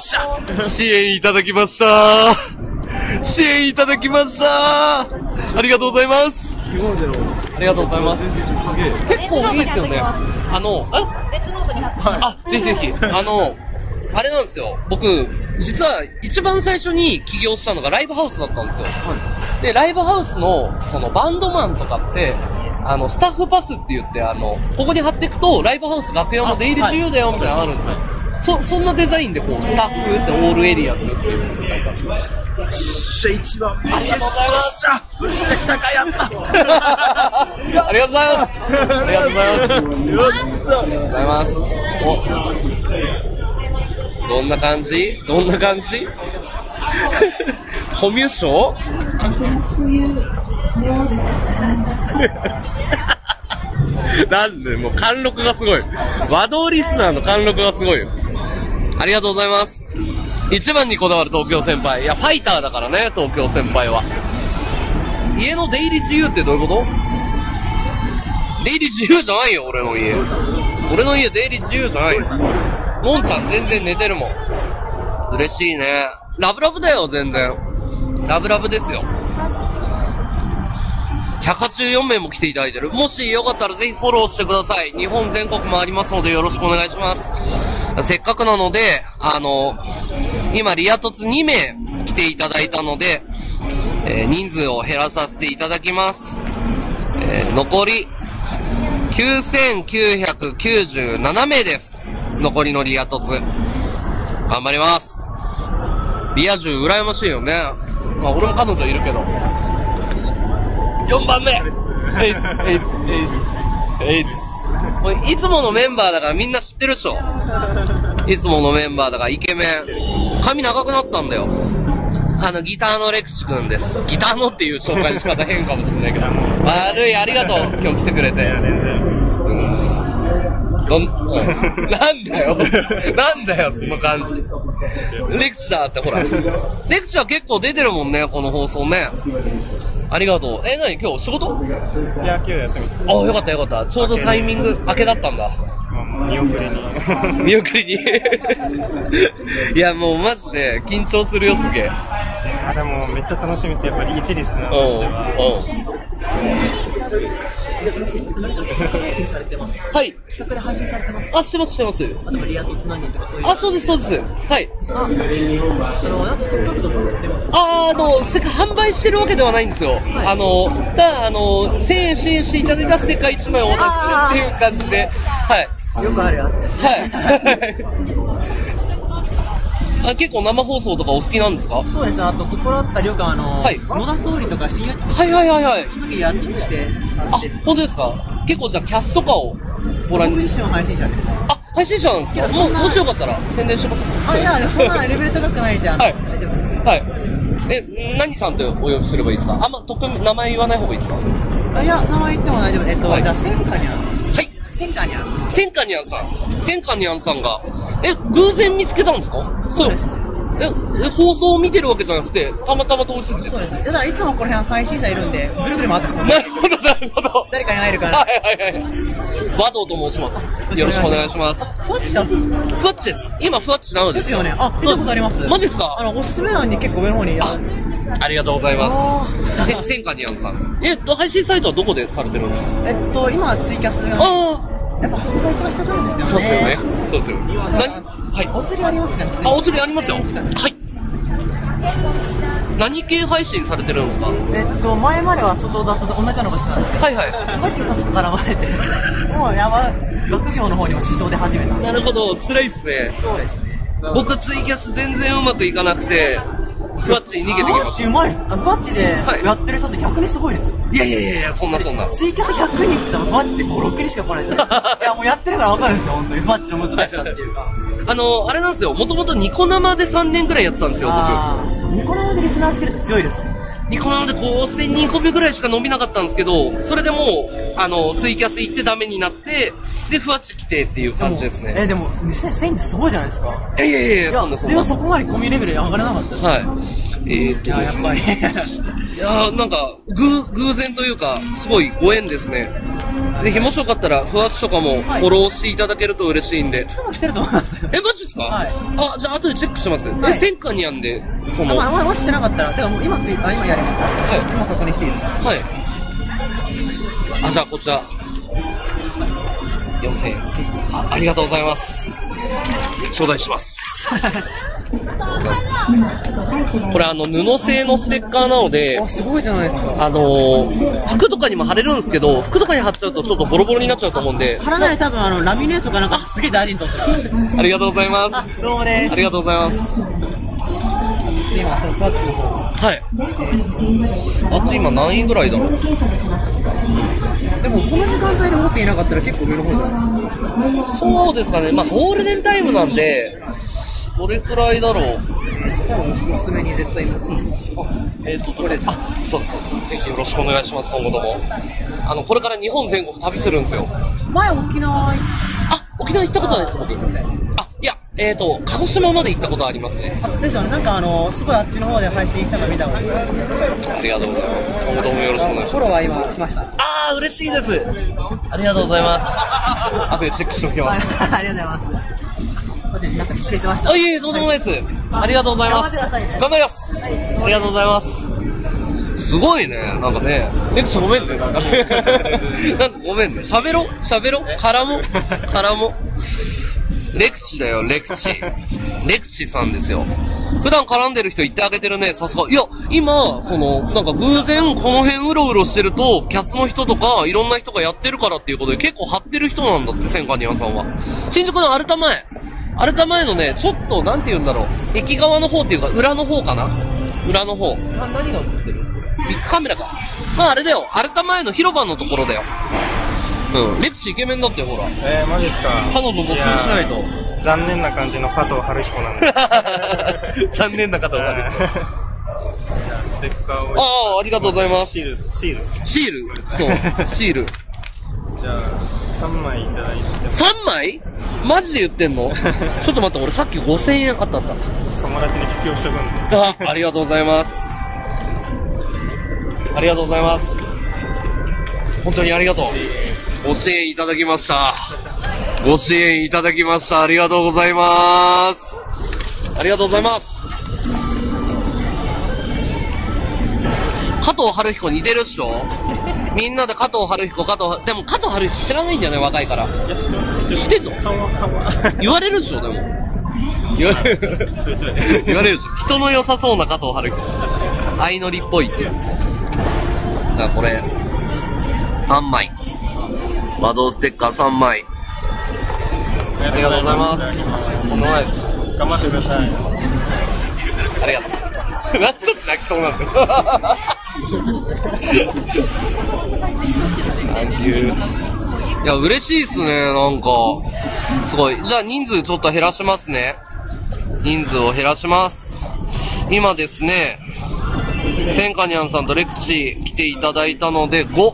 支援いただきました。支援いただきました。ありがとうございます。ありがとうございます。結構いいですよね。あの、あ、ぜひぜひ。あの、あれなんですよ。僕、実は一番最初に起業したのがライブハウスだったんですよ。で、ライブハウスの、そのバンドマンとかって、あの、スタッフパスって言って、あの、ここに貼っていくと、ライブハウス楽屋も出入り自由だよ、みたいなのあるんですよ。そ、そんなデザインで、こう、スタッフってオールエリアズっていう、なんか。 一番目。 ありがとうございます。 よっしゃ、来たか、やった。 ありがとうございます。ありがとうございます。ありがとうございます。お、どんな感じどんな感じコミュ障なんで、もう貫禄がすごい。和道リスナーの貫禄がすごい。ありがとうございます。一番にこだわる東京先輩。いや、ファイターだからね、東京先輩は。家の出入り自由ってどういうこと？出入り自由じゃないよ、俺の家。俺の家出入り自由じゃないよ。のんちゃん全然寝てるもん。嬉しいね。ラブラブだよ、全然。ラブラブですよ。ひゃくはちじゅうよんめいも来ていただいてる。もしよかったらぜひフォローしてください。日本全国もありますのでよろしくお願いします。せっかくなので、あの、今リア凸にめい来ていただいたので、えー、人数を減らさせていただきます。えー、残りきゅうせんきゅうひゃくきゅうじゅうななめいです。残りのリア凸。頑張ります。リア充羨ましいよね。まあ俺も彼女いるけど。よんばんめエイス、エイス、エイス、エイス。いつものメンバーだからみんな知ってるでしょ。いつものメンバーだからイケメン。髪長くなったんだよ。あの、ギターのレクチ君です。ギターのっていう紹介の仕方変かもしれないけど。悪い、ありがとう。今日来てくれて。どん、なんだよ。なんだよ、その感じ。レクチャーってほら。レクチャー結構出てるもんね、この放送ね。ありがとう。え、なに今日仕事？ いや、今日休みです。 あ、よかったよかった。ちょうどタイミング明けだったんだ。 見送りに。 見送りに。いや、もうマジで緊張するよ、すげえ。 あ、でもめっちゃ楽しみです。やっぱり一リスナーとしては。 はい。 企画で配信されてます。 あ、してます、してます。 あ、でもリアとつなぎとかそういう。 あ、そうです、そうです。はい。 あ、あの、なんかせっかくとか出ます。 あ、あの、せか販売してるわけではないんですよ。はい、あの、ただ、あの、せんえん支援していただいた世界一枚をお渡しするっていう感じで、はい。 よくあるやつです。 はい。あ、結構生放送とかお好きなんですか？ そうです。あと、心あった旅館、あの、はい、野田総理とか新八とか。 はいはいはいはい。 その時やってして。 あ、本当ですか？結構じゃあキャスとかをご覧に。 僕自身は配信者です。 あ、配信者なんですか？も, もしよかったら宣伝してます。 あ、いや、でもそんなレベル高くないじゃん。 はい。大丈夫です。はい。え、何さんってお呼びすればいいですか？あんま、とっくに名前言わない方がいいですか？ あ、いや、名前言っても大丈夫。えっと、 はい、 じゃあ、センカニャン。 はい。 センカニャン。 センカニャンさん。センカニャンさんが、え、偶然見つけたんですか？ そうですね。 え、放送を見てるわけじゃなくて、たまたま通り過ぎてる。 そうですね。だからいつもこの辺配信者いるんで、ぐるぐる回ってくる。 なるほど、なるほど。 誰かに会えるから。 はいはいはい。和道と申します。よろしくお願いします。 ふわっちだったんですか？ ふわっちです。今、ふわっちなのです。 ですよね。あ、見たことあります。 マジですか？ あの、おすすめ欄に結構上の方に。 あ、ありがとうございます。センカニャンさん。えっと、配信サイトはどこでされてるんですか？ えっと、今はツイキャスが。 ああ。 やっぱあそこが一番人来るんですよね。 そうですよね。そうですよ。何？はい。 お釣りありますかね？ あ、お釣りありますよ。はい。何系配信されてるんですか？ えっと、前までは外雑で同じようなことしてたんですけど、 はいはい。 すごい警察と絡まれて、もうやば、学業の方にも支障で始めた。 なるほど、辛いっすね。 そうですね。 僕ツイキャス全然うまくいかなくて、ふわっちに逃げてきました。 うまい人、ふわっちでやってる人って逆にすごいですよ。 いやいやいやいや、そんなそんな。 ツイキャスひゃくにん来たらふわっちってご、ろくにんしか来ないじゃないですか。いや、もうやってるからわかるんですよ、本当に。ふわっちの難しさっていうか。 あの、あれなんですよ、もともとニコ生でさんねんぐらいやってたんですよ、僕。 ニコ生でリスナースキルって強いですよ。 ニコ生でごせんにんコピーぐらいしか伸びなかったんですけど、それでもう、あの、ツイキャス行ってダメになって、で、ふわっち来てっていう感じですね。 え、でも、せんってすごいじゃないですか。 いやいやいや、 そんなそんな。そこまでコミレベル上がらなかったです。 はい。 えーっとですね。 やっぱり。 いやー、なんか、ぐ、偶然というか、すごいご縁ですね。で、もしよかったら、ふわっちとかもフォローしていただけると嬉しいんで。 多分してると思います。 え、マジっすか？ はい。 あ、じゃあ後でチェックします。 はいえ、戦艦にあんで、その、 まあ、 はもししてなかったら、てかもう今つい、あ、今やります。 い。 今確認していいですか？ はい。あ、じゃあこちら。よんせんえん。あ、ありがとうございます。頂戴します。これあの、布製のステッカーなので、 あ、すごいじゃないですか。 あのー、服とかにも貼れるんですけど、服とかに貼っちゃうとちょっとボロボロになっちゃうと思うんで。 貼らないで多分あの、ラミネートかなんかすげえ大事にとってた。 ありがとうございます。 あ、どうもです。 ありがとうございます。 今、そのパッチの方。 はい。あっち今何位ぐらいだろう。 でも、この時間帯で持っていなかったら結構上の方じゃないですか。 そうですかね。まあ、ゴールデンタイムなんで、どれくらいだろう。 多分おすすめに絶対いい。 えーと、これです。あ、そうです、そうです。ぜひよろしくお願いします、今後とも。あの、これから日本全国旅するんですよ。 前、沖縄行っあ、沖縄行ったことないです、僕。あ、いや、えーと、鹿児島まで行ったことありますね。 たですよね。なんかあの、すごいあっちの方で配信したの見たので。 ありがとうございます。今後ともよろしくお願いします。 フォローは今しました。 あー、嬉しいです。ありがとうございます。後でチェックしておきます。 ありがとうございます。なんか失礼しました。 あ、いえいえ、どうでもないです。ありがとうございます。 頑張ってくださいね。 頑張ります。ありがとうございます。すごいね。なんかね、レクチャーごめんね。なんかなんかごめんね。喋ろ喋ろ絡も絡もレクチだよ、レクチ。レクチさんですよ。普段絡んでる人言ってあげてるね、さすが。いや、今、その、なんか偶然この辺うろうろしてると、キャスの人とか、いろんな人がやってるからっていうことで結構張ってる人なんだって、千賀ニアンさんは。新宿のアルタ前。アルタ前のね、ちょっと、なんて言うんだろう。駅側の方っていうか、裏の方かな裏の方。な、何が映ってる？ビッグカメラか。まああれだよ。アルタ前の広場のところだよ。うん。レクチイケメンだってほら。 えー、マジっすか。 彼女募集しないと。 残念な感じの加藤春彦なんで。 残念な方はある。 じゃあ、ステッカーを。 ああ、ありがとうございます。 シール、シールですね。 シールそう、シール。 じゃあ、さんまいいただいて。 さんまいマジで言ってんのちょっと待って、俺さっきごせんえんあったあった。 友達に布教しとくんで。 あ、ありがとうございます。ありがとうございます。本当にありがとう。ご支援いただきました。ご支援いただきました。ありがとうございます。ありがとうございます。加藤春彦似てるっしょみんなで加藤春彦、加藤、でも加藤春彦知らないんだよね、若いから。 いや、知ってます。 知ってんの？ 顔は、顔は。 言われるでしょ、でも。言われる。言われるでしょ。人の良さそうな加藤春彦。相乗りっぽいって。じゃあこれ、さんまい。和道ステッカーさんまい。ありがとうございます。とんでもないです。 頑張ってください。 ありがとう。な、ちょっと泣きそうなんだよ。サンキュー。いや、嬉しいっすね、なんか。すごい。じゃあ人数ちょっと減らしますね。人数を減らします。今ですね、センカニャンさんとレクチ来ていただいたのでご。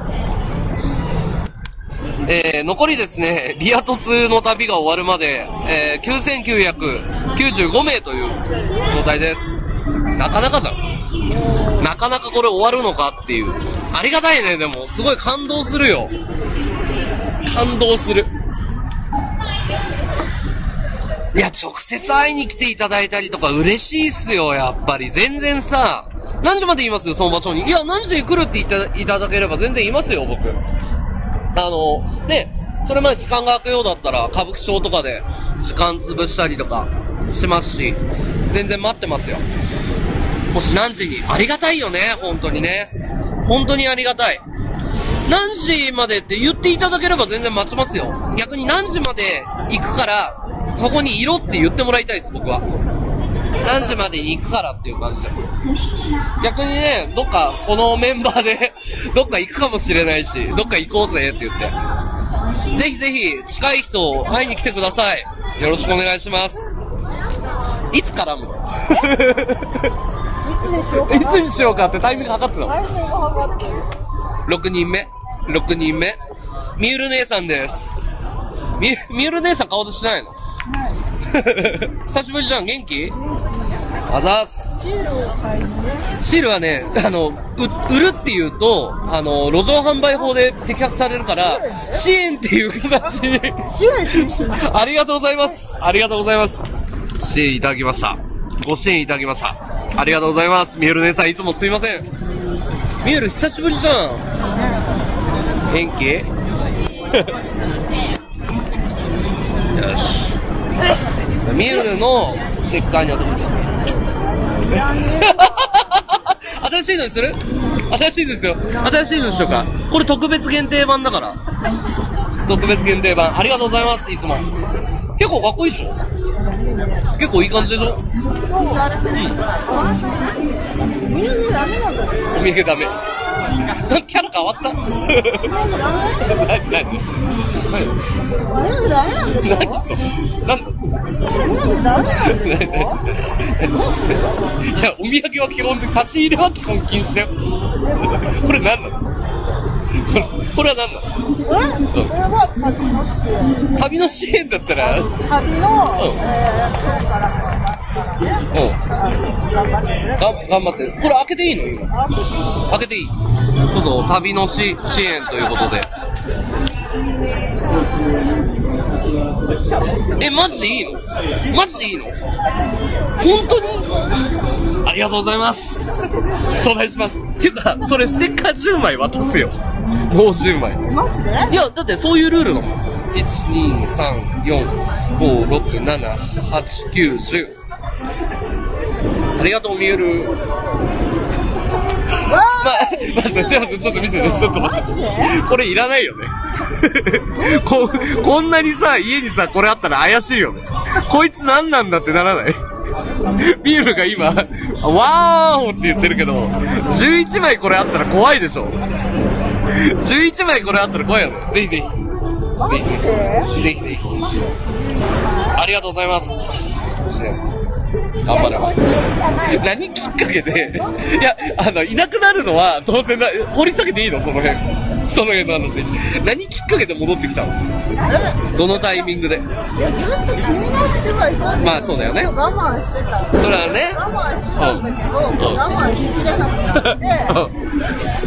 えー、残りですね、リア凸の旅が終わるまで、えー、きゅうせんきゅうひゃくきゅうじゅうごめいという状態です。なかなかじゃん。なかなかこれ終わるのかっていう。ありがたいね、でも。すごい感動するよ。感動する。いや、直接会いに来ていただいたりとか嬉しいっすよ、やっぱり。全然さ、何時まで言いますよ、その場所に。いや、何時で来るって言っていただければ全然言いますよ、僕。あの、ね、それまで時間が空くようだったら、歌舞伎町とかで時間潰したりとかしますし、全然待ってますよ。もし何時に、ありがたいよね、本当にね。本当にありがたい。何時までって言っていただければ全然待ちますよ。逆に何時まで行くから、そこにいろって言ってもらいたいです、僕は。何時までに行くからっていう感じで。逆にね、どっか、このメンバーで、どっか行くかもしれないし、どっか行こうぜって言って。ぜひぜひ、近い人、会いに来てください。よろしくお願いします。いつ絡むのいつにしようかいつにしようかってタイミング測ってたのタイミング測ってる。 ろくにんめ ?ろく 人目みゆる姉さんです。み、みゆる姉さん顔出しないの久しぶりじゃん、元気？あざーす。シールはね、あの、う、売るっていうと、あの、路上販売法で摘発されるから、支援っていう形。支援します。ありがとうございます。ありがとうございます。支援いただきました。ご支援いただきました。ありがとうございます。みゆる姉さん、いつもすいません。みゆる、久しぶりじゃん。元気？よし。みゆるのステッカーに当てて。新しいのにする？新しいですよ。新しいのにしようか。これ特別限定版だから。特別限定版。ありがとうございます、いつも。結構かっこいいでしょ？結構いい感じでしょ？うん。お土産ダメ。キャラ変わった？何何？何？何それ？なんだ？いや、お土産は基本的、差し入れは基本禁止だよ。これ何なの？これ、これは何なの？これは旅の支援。旅の支援だったら？旅の、えー、今日から頑張ったらね。うん。頑張ってくれ。が、頑張って。これ開けていいの今？開けていい？ちょっと旅のし支援ということで。え、マジでいいの？マジでいいの？本当に？ありがとうございます。頂戴します。っていうか、それステッカーじゅうまい渡すよ。もうじゅうまい。マジで？いや、だってそういうルールだもん。いち、に、さん、よん、ご、ろく、なな、はち、きゅう、じゅう。ありがとう、みゆる。まあ、まあ、ちょっと見せて、ちょっと待って。これいらないよね。こ、こんなにさ、家にさ、これあったら怪しいよね。こいつ何なんだってならない？ビールが今、わーおって言ってるけど、じゅういちまいこれあったら怖いでしょ。じゅういちまいこれあったら怖いよね。ぜひぜひ。ぜひぜひ。ぜひぜひ。ありがとうございます。頑張れば。何きっかけで、いや、あの、いなくなるのは当然だ、掘り下げていいのその辺。その辺の話。何きっかけで戻ってきたの？どのタイミングで？いや、ずっと気になってはいたんだけど。まあそうだよね。我慢してた。それはね。我慢してたんだけど、うん、我慢しきれなくなって。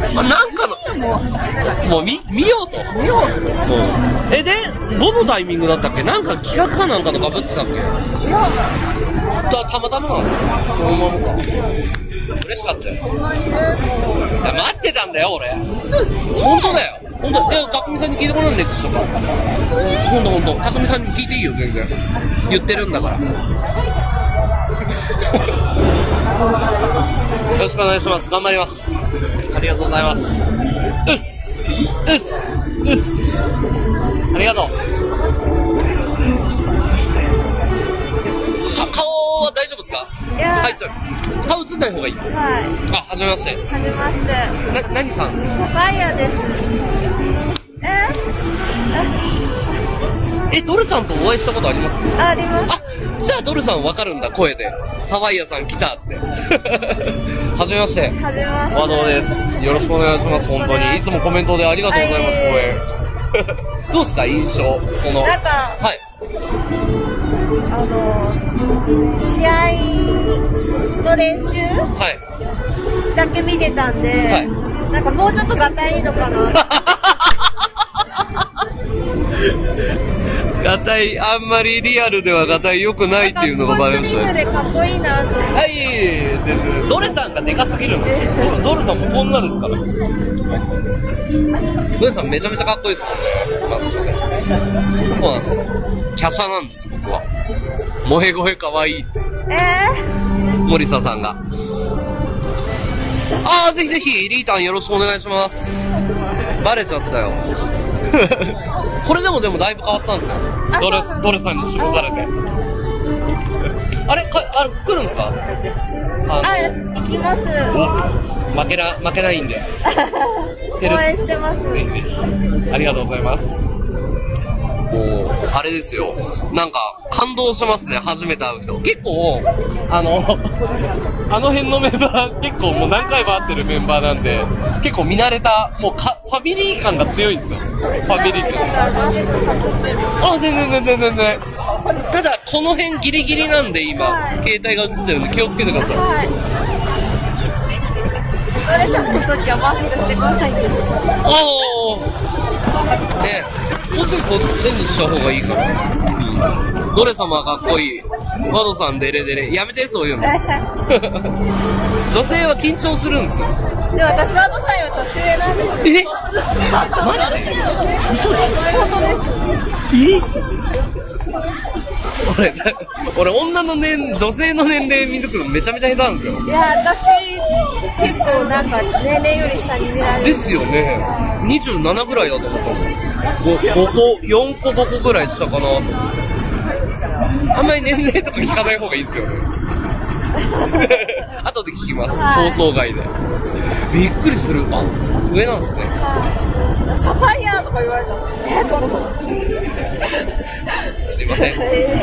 うん、なんかの、もう見、見ようと。見ようと。うん、え、で、どのタイミングだったっけ？なんか企画かなんかの被ってたっけ？いや。た、たまたまなの？そのままか。嬉しかったよ。ほんまにね。いや、待ってたんだよ、俺。ほんとだよ。ほんと、え、たくみさんに聞いてもらうんね、口とか。ほんとほんと。たくみさんに聞いていいよ、全然。言ってるんだから。よろしくお願いします。頑張ります。ありがとうございます。うっす。うっす。うっす。ありがとう。顔は大丈夫ですか？いや入っちゃう。顔映んない方がいい。はい。あ、はじめまして。はじめまして。な、何さん？サファイアです。え？え、ドルさんとお会いしたことあります？あ、あります。あ、じゃあドルさんわかるんだ、声で。サファイアさん来たって。はじめまして。はじめまして。和道です。よろしくお願いします、本当に。いつもコメントでありがとうございます、応援。どうですか、印象？その。なんか、はい。あの、試合の練習、はい、だけ見てたんで、はい、なんかもうちょっとガタイいいのかな。ガタイ、あんまりリアルではガタイ良くないっていうのがバレましたね。スポーツリームでかっこいいなと思って。はい、全然。ドレさんがでかすぎるんですよ。ドレさんもこんなですから。ドレさんめちゃめちゃかっこいいですもんね。なんでしょうね。そうなんです。華奢なんです、僕は。萌え声かわいいって。えー、森佐さんが。あー、ぜひぜひ、リータンよろしくお願いします。バレちゃったよ。これでもでもだいぶ変わったんですよ。ドレ、ドレさんに絞られて。あれか、あれ、来るんですか？あ、あ行きます。お、負けな、負けないんで。応援してます。ぜひぜひ。ありがとうございます。もう、あれですよ。なんか、感動しますね、初めて会う人。結構、あの、あの辺のメンバー、結構もう何回も会ってるメンバーなんで、結構見慣れた、もうか、ファミリー感が強いんですよ。ファミリー感。あ、全然全然全然。 ただ、この辺ギリギリなんで今、 はい、 携帯が映ってるんで気をつけてください。 はい。ドレさんの時はマスクしてこないんですか？ ああ。ね、もうちょいこっちにした方がいいかな。ドレ様かっこいい。ワドさんデレデレ。やめて、そういうの。女性は緊張するんですよ。 でも私、ワドさんより年上なんですよ。 えマジ嘘で本当です。 え俺、俺、女の年、女性の年齢見抜くのめちゃめちゃ下手なんですよ。 いや、私、結構なんか年齢より下に見られる。 ですよね。にじゅうななぐらいだと思ったもん。ごこ、よんこごこぐらい下かなと思って。あんまり年齢とか聞かない方がいいですよね。後で聞きます。 はい、 放送外で。びっくりする。あ、上なんですね。 はい、サファイアとか言われたら、えー、と思って。 すいません。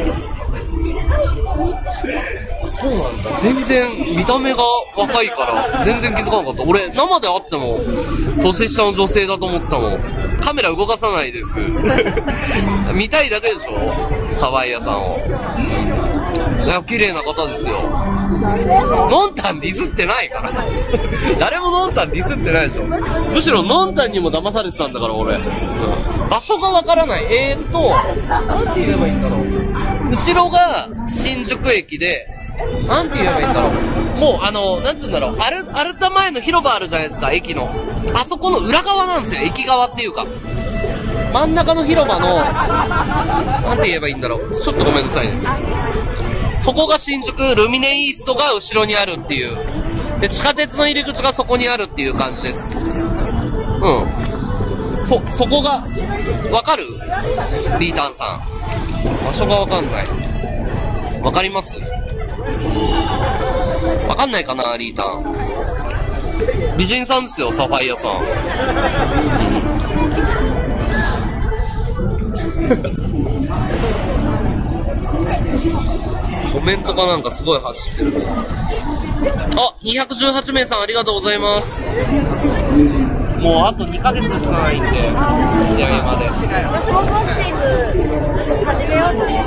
あ、そうなんだ。全然見た目が若いから全然気づかなかった。俺生で会っても年下の女性だと思ってたもん。カメラ動かさないです。見たいだけでしょ、サファイアさんを。うん、いや綺麗な方ですよ。ノンタンディスってないから。誰もノンタンディスってないでしょ。むしろノンタンにも騙されてたんだから俺。うん、場所がわからない。えーっとなんて言えばいいんだろう。後ろが新宿駅で、なんて言えばいいんだろう。もうあの、なんつうんだろう。アル、アルタ前の広場あるじゃないですか、駅の。あそこの裏側なんですよ、駅側っていうか。真ん中の広場の、なんて言えばいいんだろう。ちょっとごめんなさいね。そこが新宿、ルミネイーストが後ろにあるっていう。で、地下鉄の入り口がそこにあるっていう感じです。うん。そ、そこが、わかる？リータンさん。場所がわかんない。わかります？わかんないかな、リータン。美人さんですよ、サファイアさん。コメントかなんかすごい走ってる。あ、にひゃくじゅうはちめいさんありがとうございます。もうあとにかげつしかないんで、仕上げまで。 私もボクシング始めようと思って。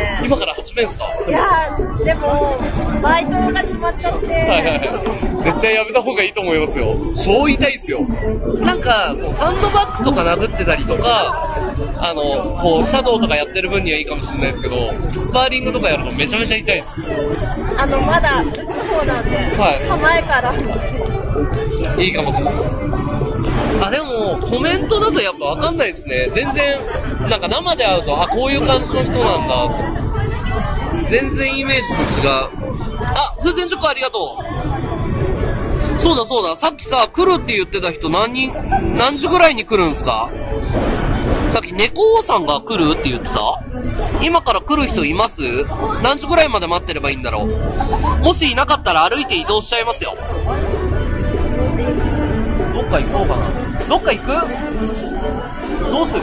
今から始めんすか？ いやー、でも、バイトが決まっちゃって。はいはいはい。絶対やめた方がいいと思いますよ。超痛いっすよ。なんか、そう、サンドバッグとか殴ってたりとか、あの、こう、シャドウとかやってる分にはいいかもしれないですけど、スパーリングとかやるとめちゃめちゃ痛いです。 あの、まだ打つ方なんで、はい、構えから。 いいかもしれない。あ、でも、コメントだとやっぱわかんないですね。全然、なんか生で会うと、あ、こういう感じの人なんだ、と。全然イメージと違う。あ、風船じゅっこありがとう。そうだそうだ、さっきさ、来るって言ってた人何人、何時ぐらいに来るんすか？さっき猫王さんが来るって言ってた？今から来る人います？何時ぐらいまで待ってればいいんだろう。もしいなかったら歩いて移動しちゃいますよ。どっか行こうかな。どっか行く？どうする？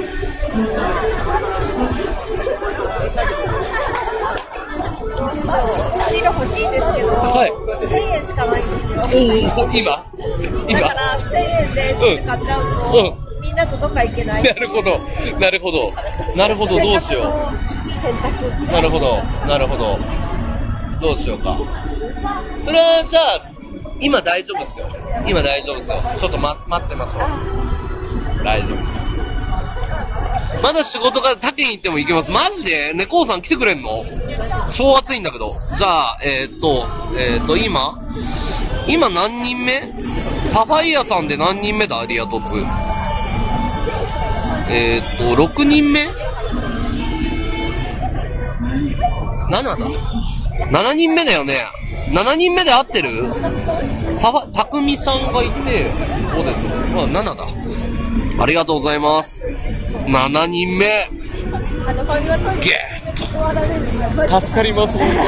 シール欲しいんですけど、はい、せんえんしかないんですよ。 おお、今今だからせんえんでシール買っちゃうと、うんうん、みんなとどっか行けない。 なるほど、なるほど、なるほど、どうしよう。選択。 なるほど、なるほど。どうしようか。それはじゃあ、今大丈夫ですよ。今大丈夫ですよ。ちょっと、ま、待ってましょう。大丈夫です。まだ仕事が他県行っても行けます。マジで猫王さん来てくれんの？超暑いんだけど。じゃあ、えー、っと、えー、っと、今今何人目？サファイアさんで何人目だ？リアトツ。えー、っと、ろくにんめ？ななだ。ななにんめだよね。ななにんめで合ってる？サファ、たくみさんがいて、そうです。あ、ななだ。ありがとうございます。ななにんめ。ゲッと。助かります、本当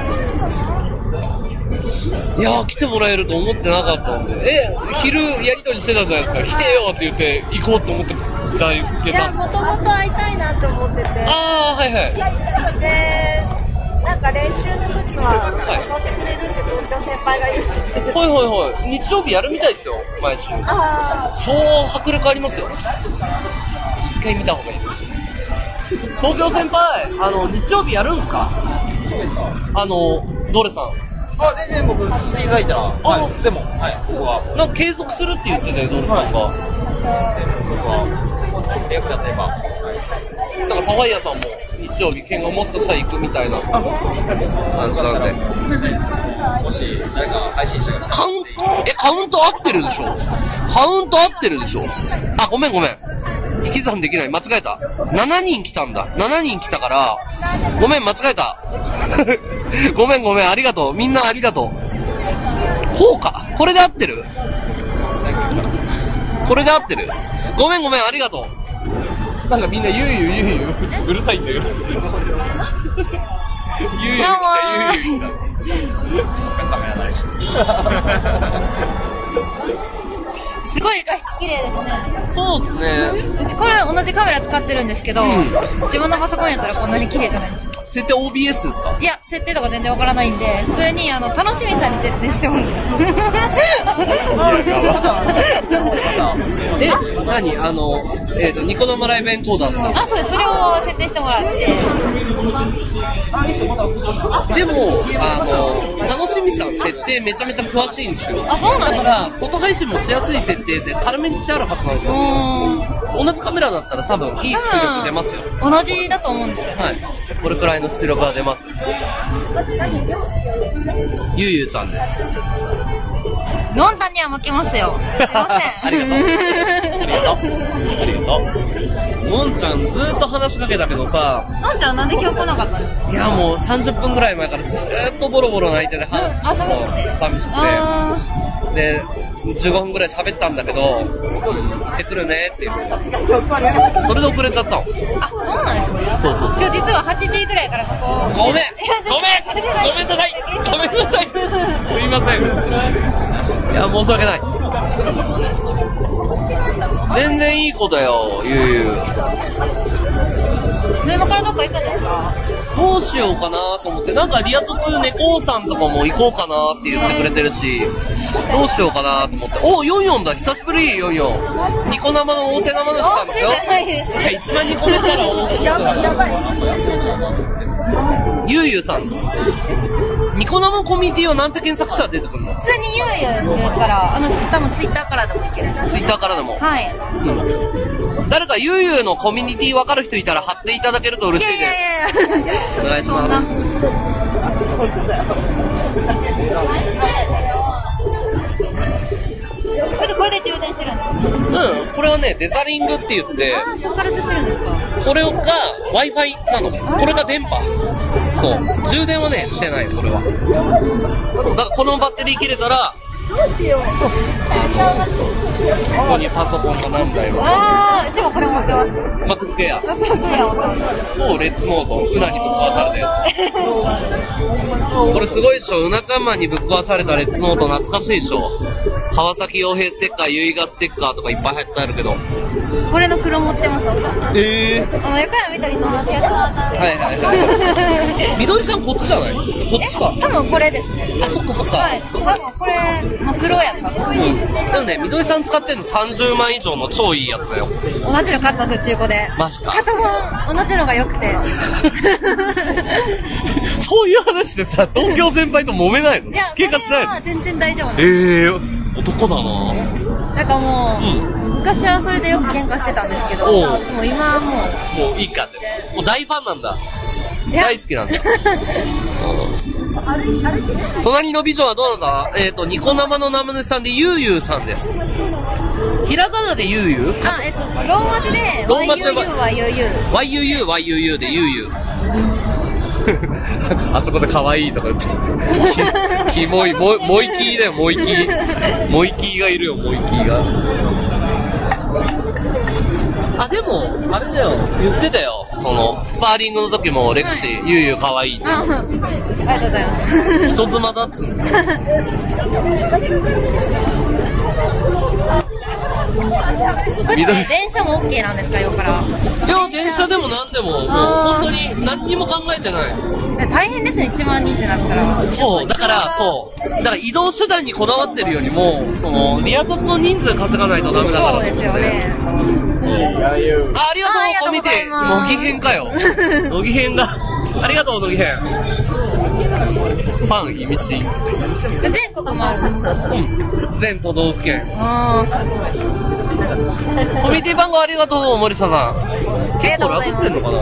に。いやー、来てもらえると思ってなかったんで。え、昼やりとりしてたじゃないですか。来てよって言って行こうと思っていただけた。 いや、もともと会いたいなと思ってて。 あー、はいはい。 で、なんか練習の時は誘ってくれるって東京先輩が言ってて。 はいはいはい。日曜日やるみたいですよ、毎週。 あ超迫力ありますよ。一回見た方がいいです。 東京先輩、あの、日曜日やるんすか？あの、ドレさん。 あ、全然僕、させていただいたら、はい、でも、はい、ここは。 なんか継続するって言ってたよ、ドレさんが。 僕は、役立てば。はい。 なんかサファイアさんも日曜日見学もしかしたら行くみたいな感じなんで。 もし、誰か配信者が来たら。 カウン、え、カウント合ってるでしょ？カウント合ってるでしょ？あ、ごめんごめん。引き算できない。間違えた。ななにん来たんだ。ななにん来たから、ごめん、間違えた。ごめんごめん、ありがとう。みんなありがとう。こうか。これで合ってる？これで合ってる？ごめんごめん、ありがとう。なんかみんなゆうゆうゆうゆう。うるさいんだよ。ゆうゆう来た、ゆうゆう来た。 さすがカメラないし。 すごい画質綺麗ですね。 そうですね。 うちこれ同じカメラ使ってるんですけど、うん、自分のパソコンやったらこんなに綺麗じゃないですか。 設定 オービーエス ですか？ いや、設定とか全然わからないんで、普通にあの、楽しみさんに設定してもらう。 え、何あの、えっと、ニコ生ライブエンコーダーですか？ あ、そうです。それを設定してもらって。 でも、あの、楽しみさん設定めちゃめちゃ詳しいんですよ。 あ、そうなんですか？ だから、外配信もしやすい設定で軽めにしてあるはずなんですよ。同じカメラだったら多分いい出力出ますよ。 同じだと思うんですけど。 はい。これくらいの出力が出ます。ゆうゆうさんです。 のんたんには負けますよ。すいません。 ありがとう。ありがとう。ありがとう。のんちゃんずーっと話しかけたけどさ。 のんちゃんなんで今日来なかったんですか？ いやもうさんじゅっぷんぐらい前からずーっとボロボロ泣いてて、はあ、寂しくて。 寂しくて。で、じゅうごふんぐらい喋ったんだけど、行ってくるねって言って。それで遅れちゃったの。 あ、そうなんですね。 そうそうそう。 今日実ははちじぐらいからここ。 ごめんごめんごめんなさいごめんなさいすいません。いや、申し訳ない。全然いい子だよ、ゆうゆう。 今からどっか行くんですか？ どうしようかなと思って、なんかリアトツ猫さんとかも行こうかなって言ってくれてるし、どうしようかなと思って。お、よんじゅうよんだ、久しぶり、よんじゅうよん。ニコ生の大手生主さんですよ。いや、一番ニコネたら大手生。ゆうゆうさんです。ニコ生コミュニティをなんて検索したら出てくるの？ 普通にゆうゆうって言ったら、あの、多分ツイッターからでもいける。 ツイッターからでも。 はい。 うん。誰かゆうゆうのコミュニティ分かる人いたら貼っていただけると嬉しいです。いやいやいやお願いします。 これで充電してるんですか？ うん、これはね、デザリングって言って、 あー、ここから充してるんですか？ これが Wi-Fi なの。これが電波。そう。充電はね、してない、これは。だからこのバッテリー切れたら、 どうしよう。 あの、ここにパソコンが何台も。 あー、でもこれ持ってます。 MacBook Air。 MacBook Air持ってます。 そう、レッツノート。うなにぶっ壊されたやつ。これすごいでしょ。うなちゃんマンにぶっ壊されたレッツノート懐かしいでしょ。川崎洋平ステッカー、ゆいがステッカーとかいっぱい入ってあるけど。 これの黒持ってます、お父さん。 ええー。 あの、横山みどりと同じやつ。 はいはいはい。みどりさんこっちじゃない？こっちか。 多分これですね。 あ、そっかそっか。 はい。多分これの黒やった。 うん。でもね、みどりさん使ってるのさんじゅうまん以上の超いいやつだよ。 同じの買ったんですよ、中古で。 マジか。 片方、同じのが良くて。 そういう話でさ、東京先輩と揉めないの？ いや、 喧嘩しないの？ 全然大丈夫。 ええー、男だな。 なんかもう、うん、昔はそれでよく喧嘩してたんですけど、もう今はもう、もういいかって。もう大ファンなんだ。大好きなんだ。隣の美女はどうなんだ？えっと、ニコ生の生主さんでゆうゆうさんです。ひらがなでゆうゆう？ あ、えっと、ローマ字で、 ローマ字でワイユーユー はゆうゆう。 ワイユーユー、ワイユーユー でゆうゆう。あそこで可愛いとか言って。キモい、も、モイキーだよ、モイキー。モイキーがいるよ、モイキーが。あ、でも、あれだよ、言ってたよ。その、スパーリングの時もレクシー、ゆうゆう可愛いって。 あ、ありがとうございます。 人妻だっつうの。 これ電車も OK なんですか、今から。 いや、電車でもなんでも、もう本当に何にも考えてない。 大変ですね、いちまんにんってなったら。 そう、だから、そう。だから移動手段にこだわってるよりも、その、リア凸の人数稼がないとダメだから。 そうですよね。 そう。 ありがとう、コミティ。乃木編かよ。乃木編だ。ありがとう、乃木編。ファン意味深。 全国もある。 うん。全都道府県。 ああ、すごい。 コミティ番号ありがとう、森下さん。結構ラブってんのかな。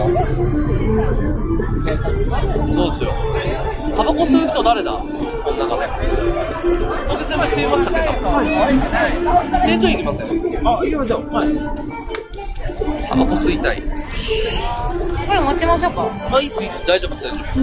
どうしよう。タバコ吸う人誰だ、この中で。お店も吸いましたけど。吸いといきません。 あ、行きましょう。はい。 タバコ吸いたい。 これ持ちましょうか。 あ、いいっす、いいっす。大丈夫っす、大丈夫っす。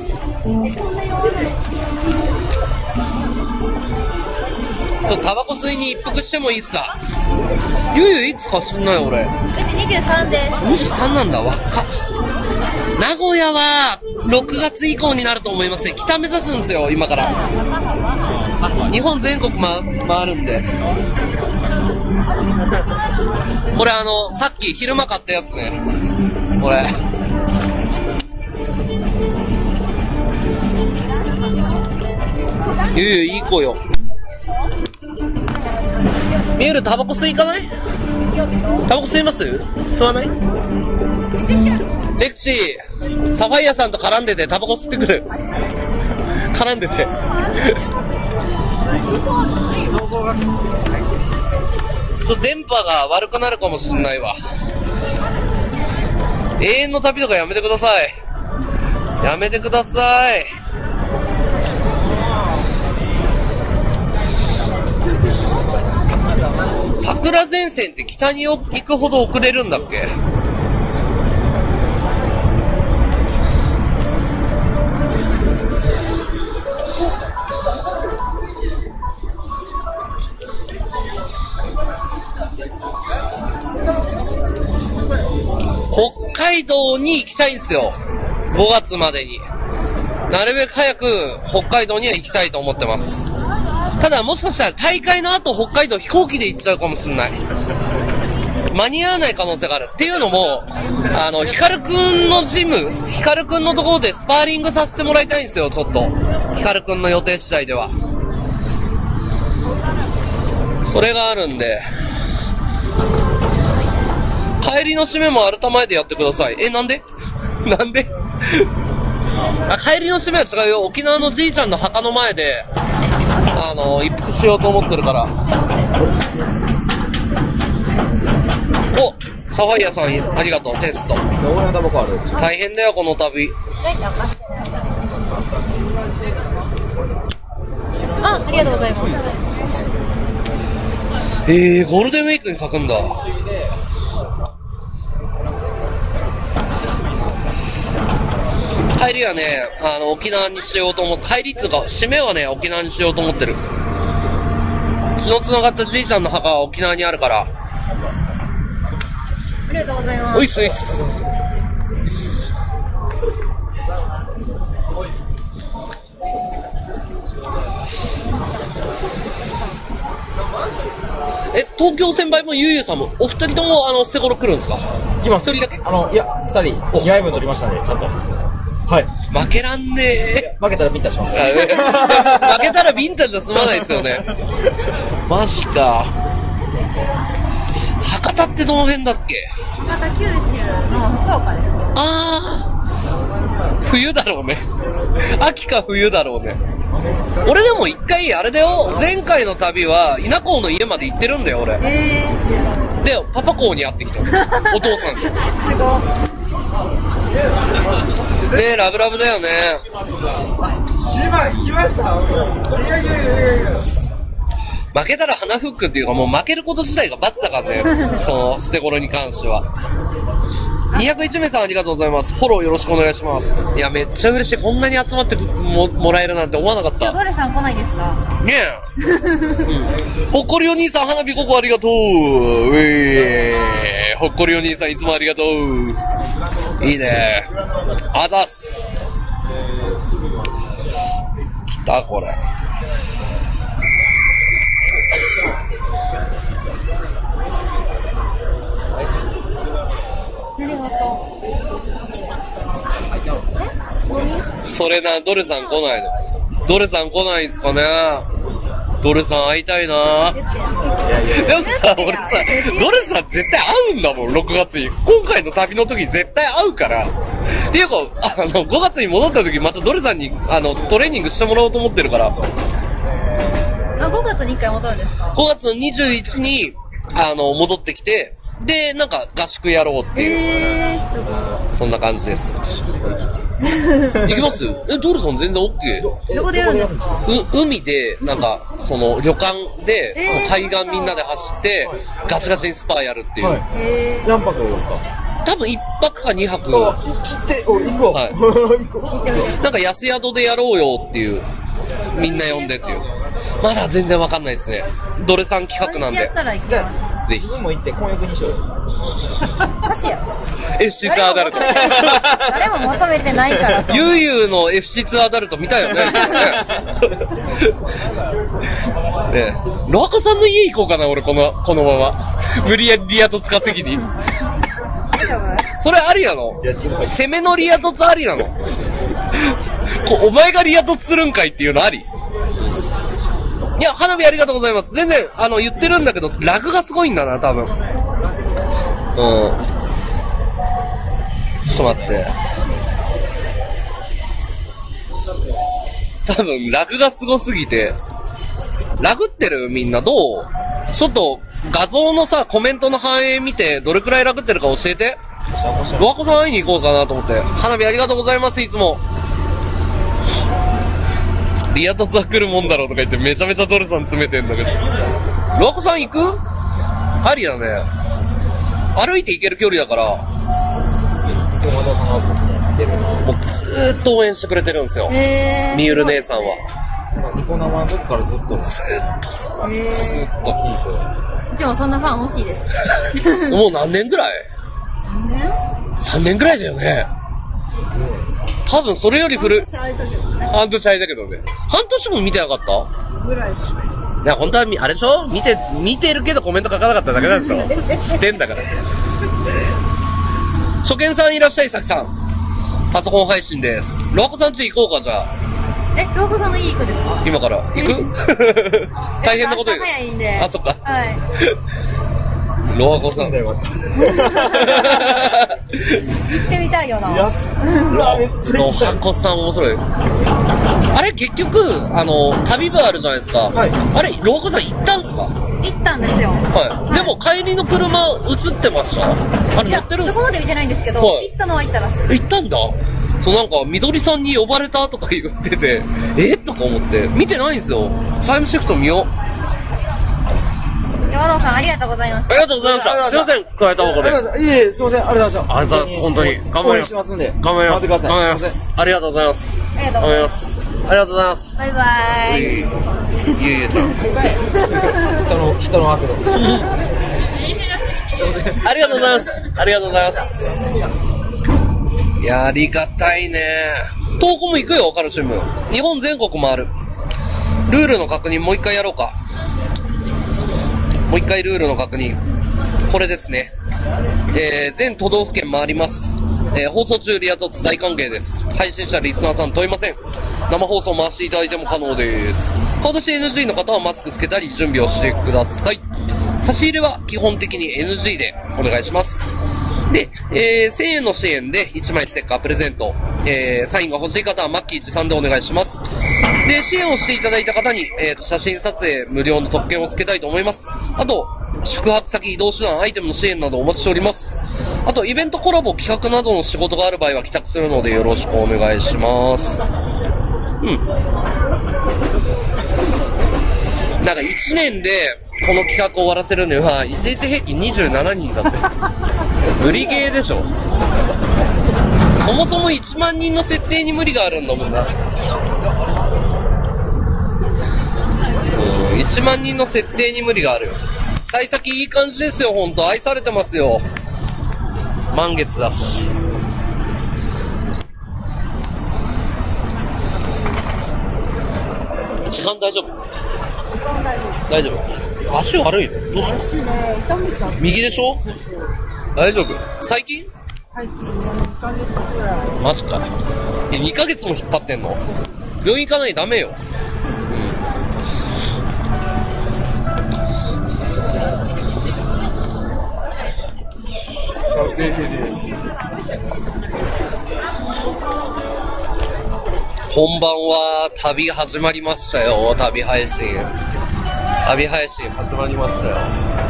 ちょっとタバコ吸いに一服してもいいっすか。ゆうゆういつか知んない俺。 うちにじゅうさんです。 にじゅうさんなんだ、若っ。名古屋はろくがつ以降になると思いますね。北目指すんですよ、今から。日本全国ま回るんで。これあの、さっき昼間買ったやつね。これ。ゆうゆういい子よ。ミエルタバコ吸いかない？タバコ吸います？吸わない？レクチー、サファイアさんと絡んでてタバコ吸ってくる。絡んでて。ちょっと電波が悪くなるかもしんないわ。永遠の旅とかやめてください。やめてください。桜前線って北に行くほど遅れるんだっけ？北海道に行きたいんですよ。ごがつまでに。なるべく早く北海道には行きたいと思ってます。ただもしかしたら大会の後北海道飛行機で行っちゃうかもしれない。間に合わない可能性がある。っていうのも、あの、ヒカルくんのジム、ヒカルくんのところでスパーリングさせてもらいたいんですよ、ちょっと。ヒカルくんの予定次第では。それがあるんで。帰りの締めもアルタ前でやってください。え、なんでなんであ、帰りの締めは違うよ。沖縄のじいちゃんの墓の前で、あの、一服しようと思ってるから。お、サファイアさんありがとう、テスト。大変だよ、この旅。 あ、ありがとうございます。 えー、ゴールデンウィークに咲くんだ。帰りはね、あの、沖縄にしようと思って、帰りっつうか、締めはね、沖縄にしようと思ってる。血の繋がったじいちゃんの墓は沖縄にあるから。 ありがとうございます。 おいっすおいっす。おいっす。え、東京先輩もゆうゆうさんも、お二人とも、あの、捨て頃来るんですか？ 来ます。 一人だけ？ あの、いや、二人、にはいぶん乗りましたね、ちゃんと。はい。 負けらんねえ。 負けたらビンタします。 負けたらビンタじゃ済まないですよね。マジか。博多ってどの辺だっけ？ 博多九州の福岡ですね。 あー、冬だろうね。秋か冬だろうね。俺でも一回あれだよ、前回の旅は稲子の家まで行ってるんだよ俺。 えー、でパパ公に会ってきたお父さんに。 すごい。ねえ、ラブラブだよね。 姉妹行きました。いやいやいやいや。 負けたら鼻フックっていうか、もう負けること自体が罰だからね。その捨て頃に関しては。にひゃくいちめいさんありがとうございます。フォローよろしくお願いします。いや、めっちゃ嬉しい。こんなに集まって も, もらえるなんて思わなかった。 今日ドレさん来ないですか？ ねえ。うん、ほっこりお兄さん、花火ここありがとう。うえー、ほっこりお兄さん、いつもありがとう。いいね。あざっす。来た、これ。それな、ドレさん来ないの。ドレさん来ないんすかね。 ドルさん会いたいな。でもさ、俺さ、ドルさん絶対会うんだもん、ろくがつに。今回の旅の時絶対会うから。っていうか、あの、ごがつに戻った時またドルさんに、あの、トレーニングしてもらおうと思ってるから。 あ、ごがつにいっかい戻るんですか？ ごがつのにじゅういちにちに、あの、戻ってきて、で、なんか合宿やろうっていう。 えー、すごい。 そんな感じです。行きますえ、ドルさん全然 OK？ どこでやるんですか？ う、海で、なんか、その、旅館で、 えー、 海岸みんなで走って、ガチガチにスパーやるっていう。はい、 えー、何泊ですか？ 多分いっぱくかにはく。 来て、お、行こう。はい。行こう。なんか安宿でやろうよっていう。みんな呼んでっていう。まだ全然わかんないですね。ドルさん企画なんで。 やったら行きます。 ぜひ。 自分も行って婚約にしようよ。 歌詞や。 エフシー ツアーアダルト。 誰も求めてないからさ。 ゆうゆうの エフシー ツアーアダルト見たよね。ねえ。ロアカさんの家行こうかな、俺、この、このまま。無理やりリア凸稼ぎに。 大丈夫？ それありなの？攻めのリア凸ありなの？こお前がリア凸するんかいっていうのあり？いや、花火ありがとうございます。全然、あの、言ってるんだけど、ラグがすごいんだな、多分。うん。ちょっと待って。多分、ラグがすごすぎて。ラグってる？みんなどう？ちょっと、画像のさ、コメントの反映見て、どれくらいラグってるか教えて。ロアコさん会いに行こうかなと思って。花火ありがとうございます、いつも。リア凸は来るもんだろうとか言ってめちゃめちゃドルさん詰めてんだけど。ロアコさん行く？ありだね。歩いて行ける距離だから。もうずーっと応援してくれてるんですよ。みゆる姉さんは。 ニコ生の時からずっと。 ずーっとずーっと。 うちもそんなファン欲しいです。 もう何年ぐらい？さんねん？さんねんぐらいだよね。多分それより古い。半年空いたけどね。半年も見てなかった？ぐらい。いや、本当はみ、あれでしょ？見て、見てるけどコメント書かなかっただけなんでしょ？知ってんだから。初見さんいらっしゃい、さきさん。パソコン配信です。ロアコさん家行こうか、じゃあ。 え、ロアコさんの家行くんですか？ 今から。行く？大変なこと言う。 早いんで。 あ、そっか。 はい。 ロアコさん。 行ってみたいよな。 安い。うわ、めっちゃロアコさん面白い。あれ結局、あの、旅部あるじゃないですか。はい。あれ、ロアコさん行ったんすか？ 行ったんですよ。 はい。でも帰りの車映ってました？あれ乗ってるんですか？ そこまで見てないんですけど、 はい、 行ったのは行ったらしいです。 行ったんだ？そう、なんか、みどりさんに呼ばれたとか言ってて、えとか思って、見てないんですよ。タイムシフト見よう。 山田さん、ありがとうございました。 ありがとうございました。すいません、加えたばこで。 いえいえ、すいません、ありがとうございました。 ありがとうございます、本当に。頑張ります。 応援しますんで。 頑張ります。 頑張ってください。 頑張ります。ありがとうございます。 ありがとうございます。 ありがとうございます。 バイバーイ。 いえいえちゃん。 人の、人の悪度。 ありがとうございます。ありがとうございます。いや、ありがたいね。東北も行くよ、カルシウム。日本全国回る。ルールの確認もう一回やろうか。もう一回ルールの確認。これですね。えー、全都道府県回ります。えー、放送中リア凸大歓迎です。配信者リスナーさん問いません。生放送回していただいても可能です。顔出し エヌジー の方はマスクつけたり準備をしてください。差し入れは基本的に エヌジー でお願いします。で、えー、せんえんの支援でいちまいステッカープレゼント。えー、サインが欲しい方はマッキー持参でお願いします。で、支援をしていただいた方に、えーと、写真撮影無料の特典をつけたいと思います。あと、宿泊先、移動手段、アイテムの支援などお待ちしております。あと、イベントコラボ、企画などの仕事がある場合は帰宅するのでよろしくお願いします。うん。なんかいちねんでこの企画終わらせるには、いちにち平均にじゅうななにんだって。無理ゲーでしょ。そもそもいちまんにんの設定に無理があるんだもんな。いちまんにんの設定に無理があるよ。幸先いい感じですよ、ほんと。愛されてますよ。満月だし。時間大丈夫？大丈夫。足悪いの？どうした？ 足ね、痛めちゃって。 右でしょ？大丈夫？最近？ 最近ね、にかげつくらい。 マジか。え、にかげつも引っ張ってんの？病院行かないとダメよ。うん。 冷静で。 こんばんは。旅始まりましたよ。旅配信。旅配信始まりましたよ。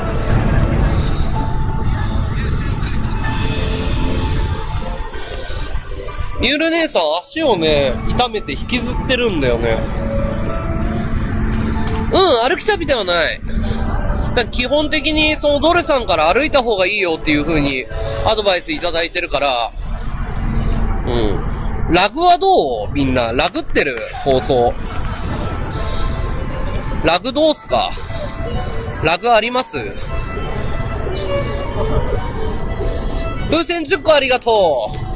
ミュール姉さん、足をね、痛めて引きずってるんだよね。うん、歩き旅ではない。だから基本的に、そのドレさんから歩いた方がいいよっていう風にアドバイスいただいてるから、うん。ラグはどう？みんな。ラグってる放送。ラグどうすか？ラグあります？風船じゅっこありがとう。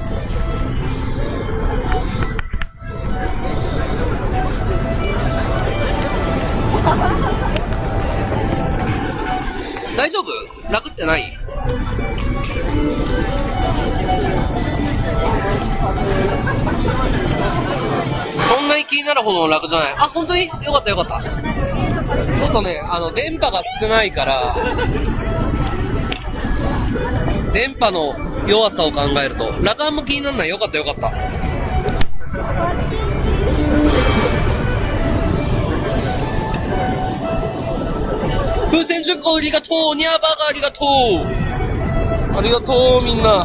大丈夫？ラグってない？そんなに気になるほどのラグじゃない。あ、本当に？よかったよかった。ちょっとね、あの、電波が少ないから、電波の弱さを考えると、ラグあんま気にならない。よかったよかった。風船じゅっこありがとう。ニャーバーガーありがとう。ありがとう、みんな。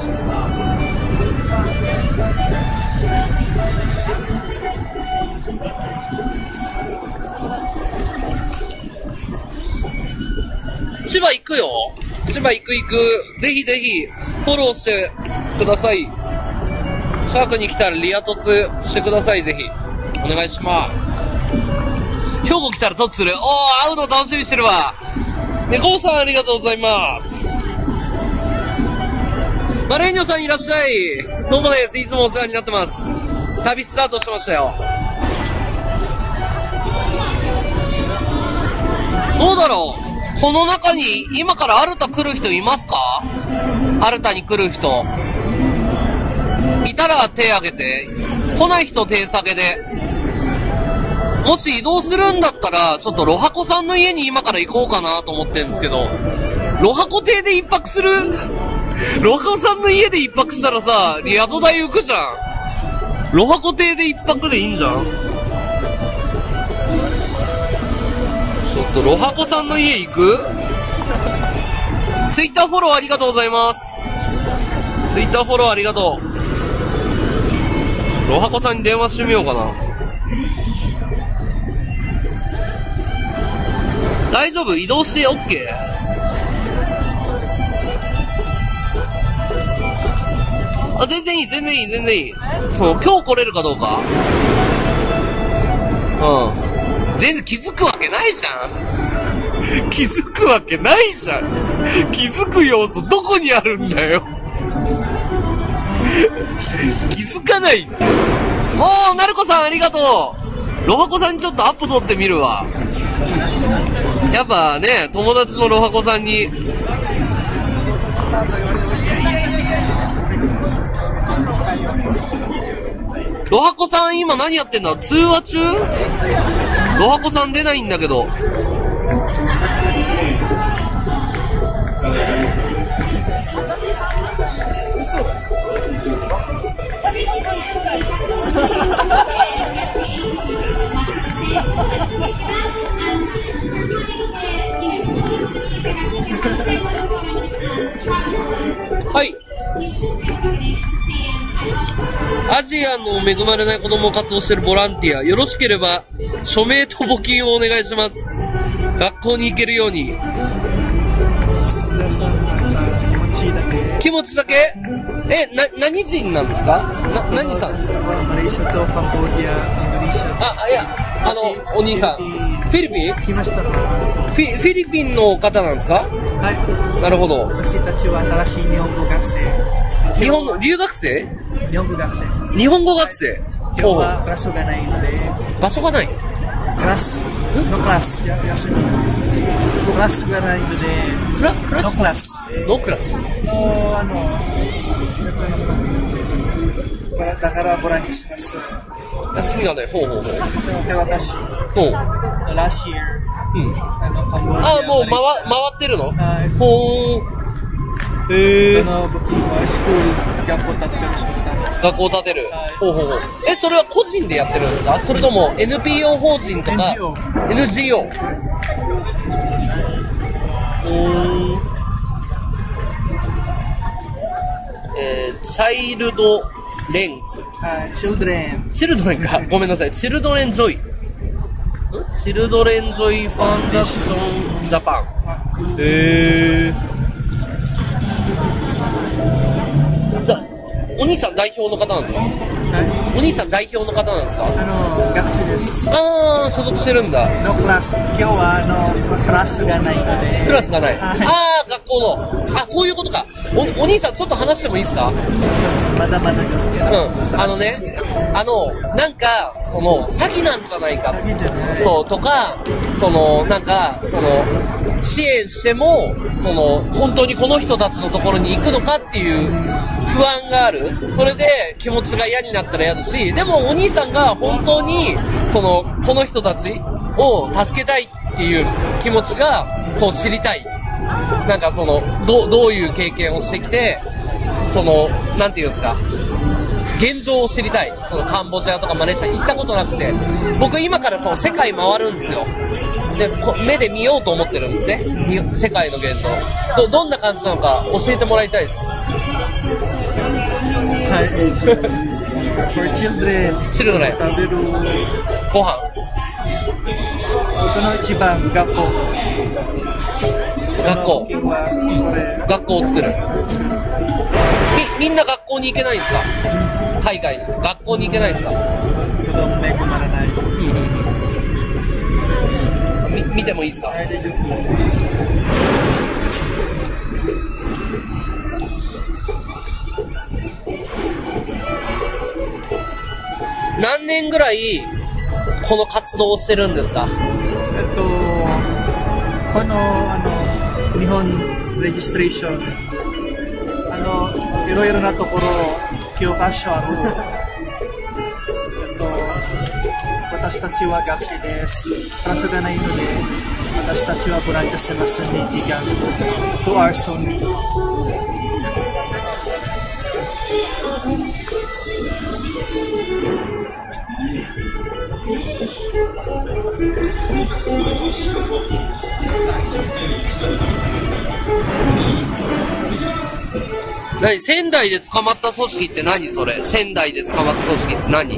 千葉行くよ。千葉行く行く。ぜひぜひ、フォローしてください。シャークに来たらリア突してください、ぜひ。お願いします。兵庫来たら突する。おー、会うの楽しみにしてるわ。猫さんありがとうございます。マレーニョさんいらっしゃい。どうもです。いつもお世話になってます。旅スタートしましたよ。どうだろう、この中に今からアルタ来る人いますか？アルタに来る人いたら手挙げて。来ない人手下げで。もし移動するんだったら、ちょっとロハコさんの家に今から行こうかなと思ってんですけど、ロハコ邸で一泊する？ロハコさんの家で一泊したらさ、宿代浮くじゃん。ロハコ邸で一泊でいいんじゃん。ちょっとロハコさんの家行く？ツイッターフォローありがとうございます。ツイッターフォローありがとう。ロハコさんに電話してみようかな。大丈夫？移動して OK？ あ、全然いい、全然いい、全然いい。そう、今日来れるかどうか？うん。全然気づくわけないじゃん。気づくわけないじゃん。気づく要素どこにあるんだよ。気づかない。おー、なるこさんありがとう。ロハコさんにちょっとアップ撮ってみるわ。やっぱね、友達のロハコさんに。ロハコさん今何やってんだ？通話中？ロハコさん出ないんだけど。はい。アジアの恵まれない子供を活動しているボランティア、よろしければ署名と募金をお願いします。学校に行けるように。気持ちだけ？え、な、何人なんですか？な、何さん？ マレーシアとカンボジア、インドネシア。 あ、いや、あの、お兄さん。フィリピン？ 来ました。フィ、フィリピンの方なんですか？ はい。 なるほど。 私たちは新しい日本語学生。 日本の、留学生？ 日本語学生。 日本語学生。 今日は場所がないので。 場所がない？ クラスのクラス。や、休み。クラスがないので。 クラ、クラス？ のクラス。 のクラス。 もう、あの、だからボランティアします。 休みがない。ほうほうほう。 そうで、私。 ほう。 last year。 うん。 あの、カンボジア。 あ、もう回、回ってるの？ はい。 ほー。 へえ。 あの、スクール、学校建てる仕事。 学校建てる。ほうほうほう。え、それは個人でやってるんですか？それとも エヌピーオー 法人とかエヌジーオー。 エヌジーオー。うーん。えー、チャイルドレンズ。 はい、チルドレン。 チルドレンか。ごめんなさい。チルドレンジョイ。んチルドレンジョイファンダーションジャパン。へー。だお兄さん代表の方なんですか？ はい、 お兄さん代表の方なんですか？ あの、学生です。 あー、所属してるんだ。 のクラス。今日は、あの、クラスがないので。 クラスがない。 はい、 あー、学校の。あ、そういうことか。お、お兄さんちょっと話してもいいですか？ まだまだです。 うん。あのね、あの、なんか、その、詐欺なんじゃないか。 詐欺じゃない。 そう、とか、その、なんか、その、支援しても、その、本当にこの人たちのところに行くのかっていう不安がある。それで気持ちが嫌になったら嫌だし、でもお兄さんが本当に、その、この人たちを助けたいっていう気持ちが、そう知りたい。なんかその、どう、どういう経験をしてきて、その、なんていうんですか、現状を知りたい。そのカンボジアとかマレーシア行ったことなくて、僕今からその世界回るんですよ。で、目で見ようと思ってるんですね。世界の現状。ど、どんな感じなのか教えてもらいたいです。 はい。For children。 チルドレン。 食べる。 ご飯。 その一番、学校。 学校。学校を作る。み、みんな学校に行けないんですか？海外に。学校に行けないんですか？ 子供恵まらない。 み、見てもいいですか？何年ぐらいこの活動をしてるんですか？ えっと、この、あの、日本レジストレーション、あの、いろいろなところ、教科書ある。えっと、私たちは学生です。クラスがないので、私たちはボランティアしてますね、時間。と、アーソン。 何？仙台で捕まった組織って何それ？仙台で捕まった組織って何？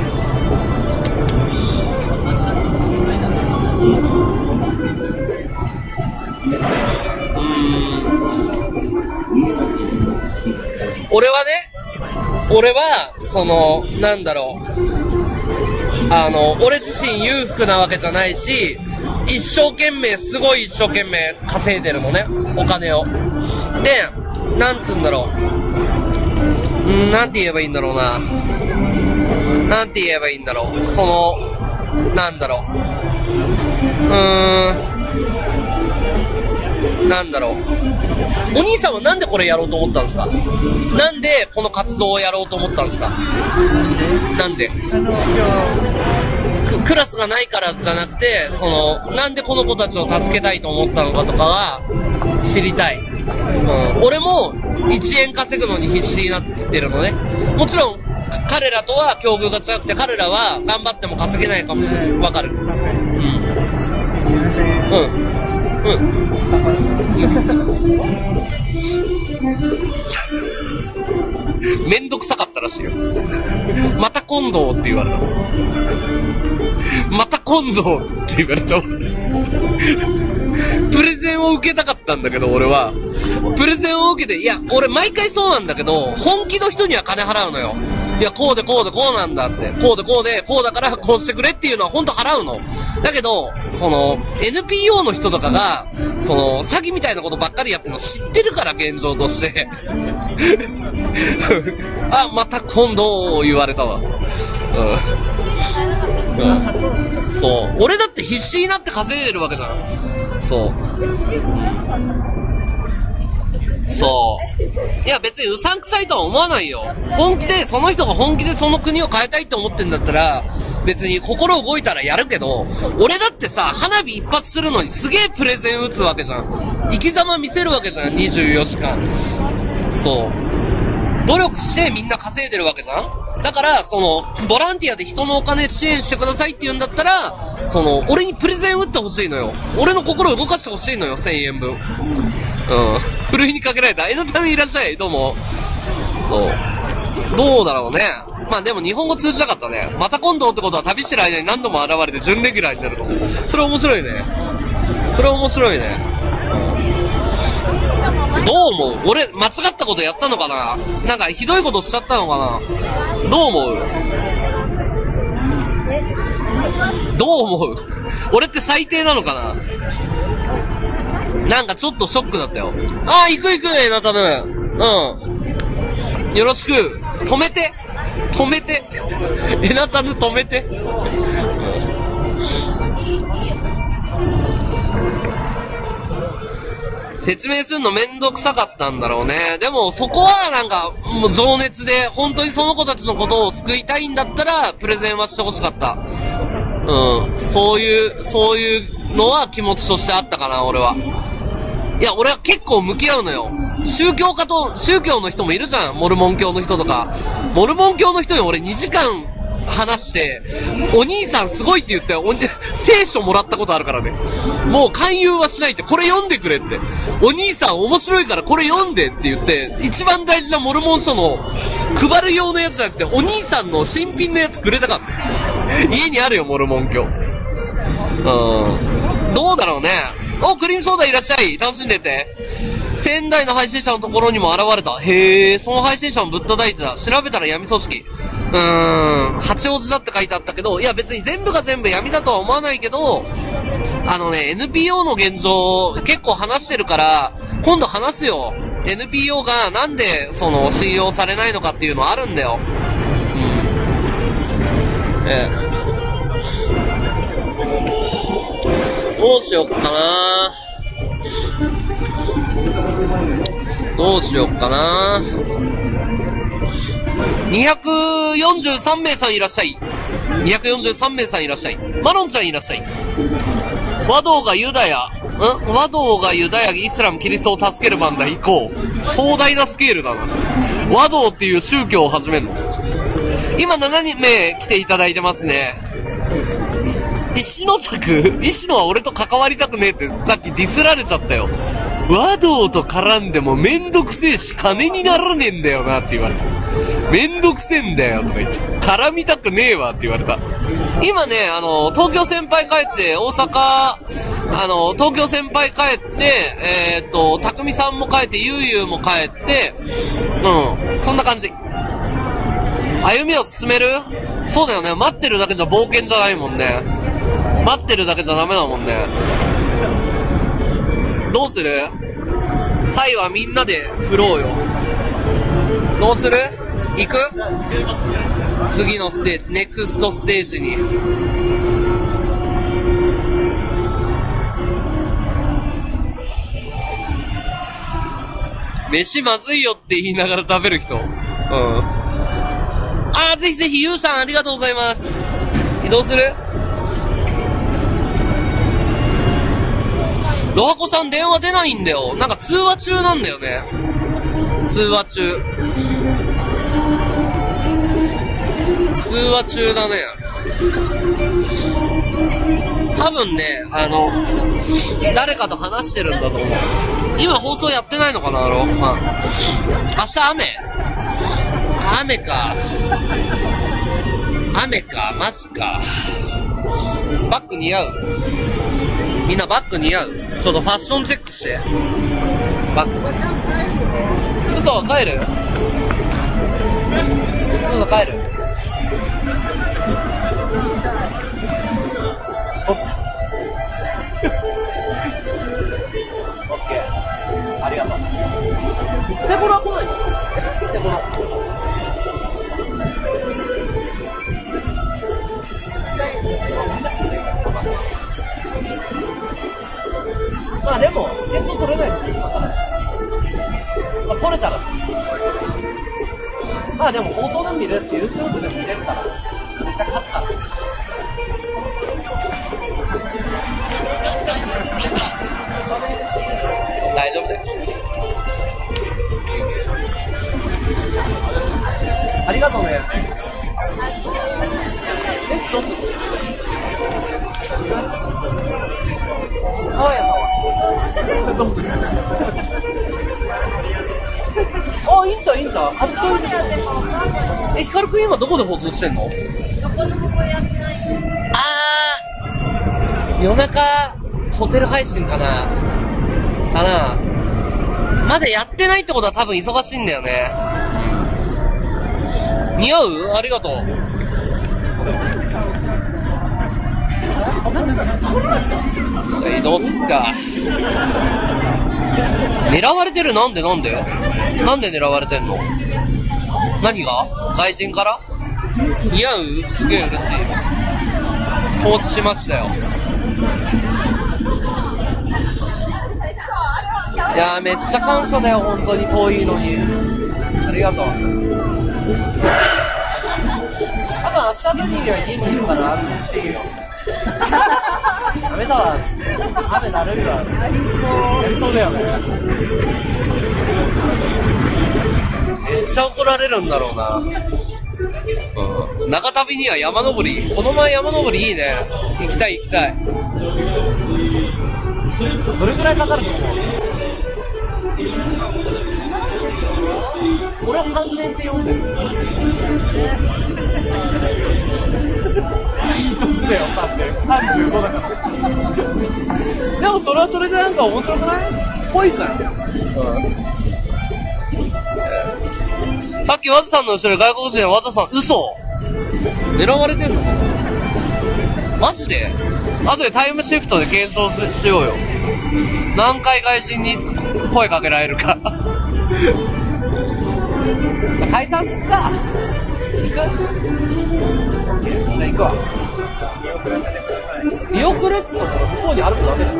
俺はね、俺は、その、なんだろう。あの、俺自身裕福なわけじゃないし、一生懸命、すごい一生懸命稼いでるのね、お金を。で、なんつうんだろう。んー、なんて言えばいいんだろうな。なんて言えばいいんだろう。その、なんだろう。うーん。なんだろう。お兄さんはなんでこれやろうと思ったんですか？なんでこの活動をやろうと思ったんですか？なんで？ あの、今日。クラスがないからじゃなくて、その、なんでこの子たちを助けたいと思ったのかとかは、知りたい。うん。俺も、いちえん稼ぐのに必死になってるのね。もちろん、彼らとは境遇が違くて、彼らは頑張っても稼げないかもしれない。わかる。うん。うん。うん。めんどくさかったらしいよ。また今度って言われた。また今度って言われた。プレゼンを受けたかったんだけど、俺は。プレゼンを受けて、いや、俺毎回そうなんだけど、本気の人には金払うのよ。いや、こうでこうでこうなんだって。こうでこうで、こうだからこうしてくれっていうのは本当払うの。だけど、その、エヌピーオー の人とかが、その、詐欺みたいなことばっかりやってるの知ってるから、現状として。あ、また今度言われたわ。うん。うん。そう。俺だって必死になって稼いでるわけじゃん。そう。そう。いや別にうさんくさいとは思わないよ。本気で、その人が本気でその国を変えたいと思ってんだったら、別に心動いたらやるけど、俺だってさ、花火一発するのにすげえプレゼン打つわけじゃん。生き様見せるわけじゃん、にじゅうよじかん。 そう。努力してみんな稼いでるわけじゃん。だから、その、ボランティアで人のお金支援してくださいって言うんだったら、その、俺にプレゼン打ってほしいのよ。俺の心を動かしてほしいのよ、せんえんぶん。うん。ふるいにかけられた。えのためいらっしゃい、どうも。そう。どうだろうね。まあでも日本語通じなかったね。また今度ってことは旅してる間に何度も現れて準レギュラーになると思う。それ面白いね。それ面白いね。どう思う？俺、間違ったことやったのかな？なんか、ひどいことしちゃったのかな？どう思う？どう思う？俺って最低なのかな？なんかちょっとショックだったよ。ああ、行く行く、えなたぶん。うん。よろしく。止めて。止めて。えなたぬ止めて。説明するのめんどくさかったんだろうね。でもそこはなんか、もう情熱で、本当にその子たちのことを救いたいんだったら、プレゼンはしてほしかった。うん。そういう、そういうのは気持ちとしてあったかな、俺は。いや、俺は結構向き合うのよ。宗教家と、宗教の人もいるじゃん。モルモン教の人とか。モルモン教の人に俺にじかん話して、お兄さんすごいって言って、お聖書もらったことあるからね。もう勧誘はしないって、これ読んでくれって。お兄さん面白いからこれ読んでって言って、一番大事なモルモン書の配る用のやつじゃなくて、お兄さんの新品のやつくれたかった。家にあるよ、モルモン教。うん。どうだろうね。お、クリームソーダいらっしゃい。楽しんでて。仙台の配信者のところにも現れた。へえ、その配信者もぶったたいてた。調べたら闇組織。うーん、八王子だって書いてあったけど、いや別に全部が全部闇だとは思わないけど、あのね、エヌピーオー の現状、結構話してるから、今度話すよ。エヌピーオー がなんで、その、信用されないのかっていうのあるんだよ。うん。ええ。どうしよっかな。どうしよっかな。にひゃくよんじゅうさんめいさんいらっしゃい。にひゃくよんじゅうさんめいさんいらっしゃい。マロンちゃんいらっしゃい。和道がユダヤ、ん和道がユダヤ、イスラム、キリストを助ける番だ、行こう。壮大なスケールだな。和道っていう宗教を始めるの。今ななにんめ来ていただいてますね。石野拓石野は俺と関わりたくねえってさっきディスられちゃったよ。和道と絡んでもめんどくせえし金にならねえんだよなって言われた。めんどくせえんだよとか言って。絡みたくねえわって言われた。今ね、あの、東京先輩帰って大阪、あの、東京先輩帰って、えーっと、匠さんも帰って、ゆうゆうも帰って、うん、そんな感じ。歩みを進める？そうだよね。待ってるだけじゃ冒険じゃないもんね。待ってるだけじゃダメだもんね。どうする？サイはみんなで振ろうよ。どうする？行く？次のステージ、ネクストステージに。飯まずいよって言いながら食べる人。うん。あー、ぜひぜひ、ゆうさんありがとうございます。移動する？ロハコさん電話出ないんだよ。なんか通話中なんだよね。通話中。通話中だね。多分ね、あの、誰かと話してるんだと思う。今放送やってないのかな、ロハコさん。明日雨雨か。雨か、マジか。バッグ似合う？みんなバッグ似合う？ちょっとファッションチェックして。バッグ。嘘は帰る？嘘帰る？トス。オッケー。ありがとう。ステボロは来ないでしょ？ステボロ。まあでも、チケット取れないですよ、今から。まあ取れたら。まあでも放送でも見れるし、YouTube でも見れるから、絶対勝つから。大丈夫だよ。 どうする？ あ、いいんだ、いいんだ。あ、そういうえ、ヒカルくん今どこで放送してんの？ どこでもこれやってないんです。 あー、夜中、ホテル配信かなかなまだやってないってことは多分忙しいんだよね。似合う？ありがとう。え、どうすっか。狙われてる？なんでなんでなんで狙われてんの？何が？外人から？似合う？すげえ嬉しい。投資しましたよ。いやーめっちゃ感謝だよ、本当に遠いのに。ありがとう。多分明日のには家にいるから安心していいよ。ダメだわ、つって。雨なるわ。やりそう。やりそうだよね。めっちゃ怒られるんだろうな。うん。長旅には山登り。この前山登りいいね。行きたい行きたい。どれくらいかかると思う？俺はさんねんって読んでる。いい年だよ、さんねん。さんじゅうごだから。でもそれはそれでなんか面白くない？ぽいじゃん。うん。さっきワトさんの後ろ外国人のワトさん、嘘？狙われてんの？マジで？後でタイムシフトで検証しようよ。何回外人に声かけられるか。解散すっか。行く？じゃあ行くわ。見送るっつったら向こうに歩くだけだよ。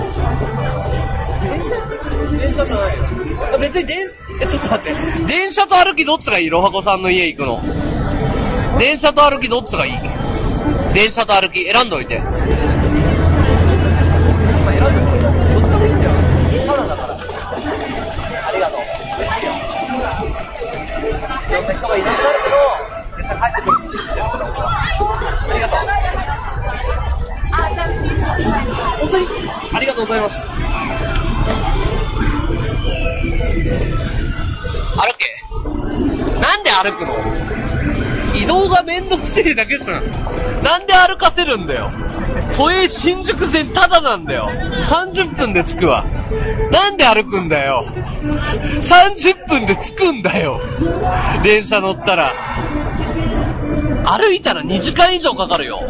電車じゃないよ。別に電、え、ちょっと待って。電車と歩きどっちがいい？ロハコさんの家行くの。電車と歩きどっちがいい？電車と歩き選んでおいて。今選んでおいて。どっちでもいいんだよ。ただだから。ありがとう。嬉しいよ。いろんな人がいなくなるけど、絶対帰ってくるし、信じてるから俺は。ありがとう。 あ、じゃあシート本当にありがとうございます。歩け。なんで歩くの？移動がめんどくせえだけじゃん。なんで歩かせるんだよ。都営新宿線タダなんだよ。さんじゅっぷんで着くわ。なんで歩くんだよ。さんじゅっぷんで着くんだよ。電車乗ったら。歩いたらにじかん以上かかるよ。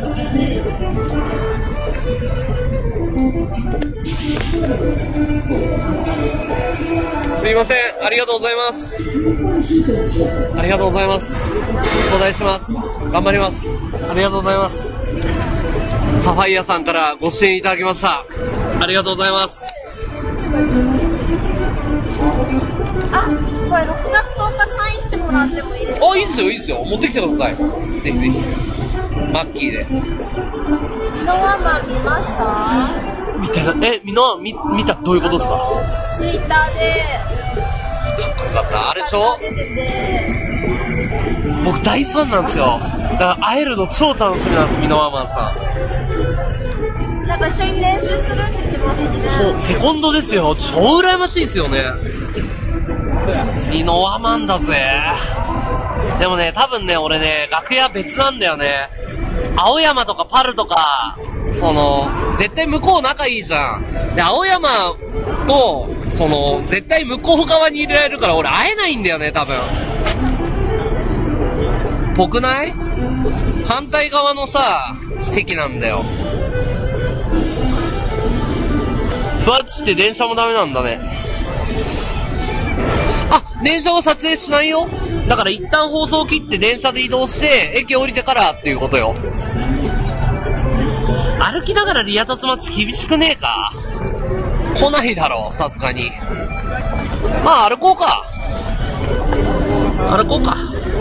すいません、ありがとうございます。ありがとうございます。頂戴します。頑張ります。ありがとうございます。サファイアさんからご支援いただきました。ありがとうございます。 あ、これろくがつとおかサインしてもらってもいいですか？ あ、いいですよ、いいですよ。持ってきてください。ぜひぜひ。マッキーで。 ミノワンマン見ました？ みたいな、え、みんな、み、見た、どういうことですか？ ツイッターで。 かっこよかった。あれでしょ？ 出てて。 僕大ファンなんですよ。だから会えるの超楽しみなんです、ミノワーマンさん。なんか一緒に練習するって言ってましたね。 そう、セコンドですよ。超羨ましいですよね。ミノワーマンだぜ。でもね、多分ね、俺ね、楽屋別なんだよね。青山とかパルとか、その、絶対向こう仲いいじゃん。で、青山と、その、絶対向こう側に入れられるから俺会えないんだよね、多分。ぽくない？反対側のさ、席なんだよ。ふわっちって電車もダメなんだね。あ、電車は撮影しないよ。だから一旦放送切って電車で移動して、駅降りてからっていうことよ。歩きながらリア凸マッチ厳しくねえか？来ないだろう、さすがに。まあ歩こうか。歩こうか。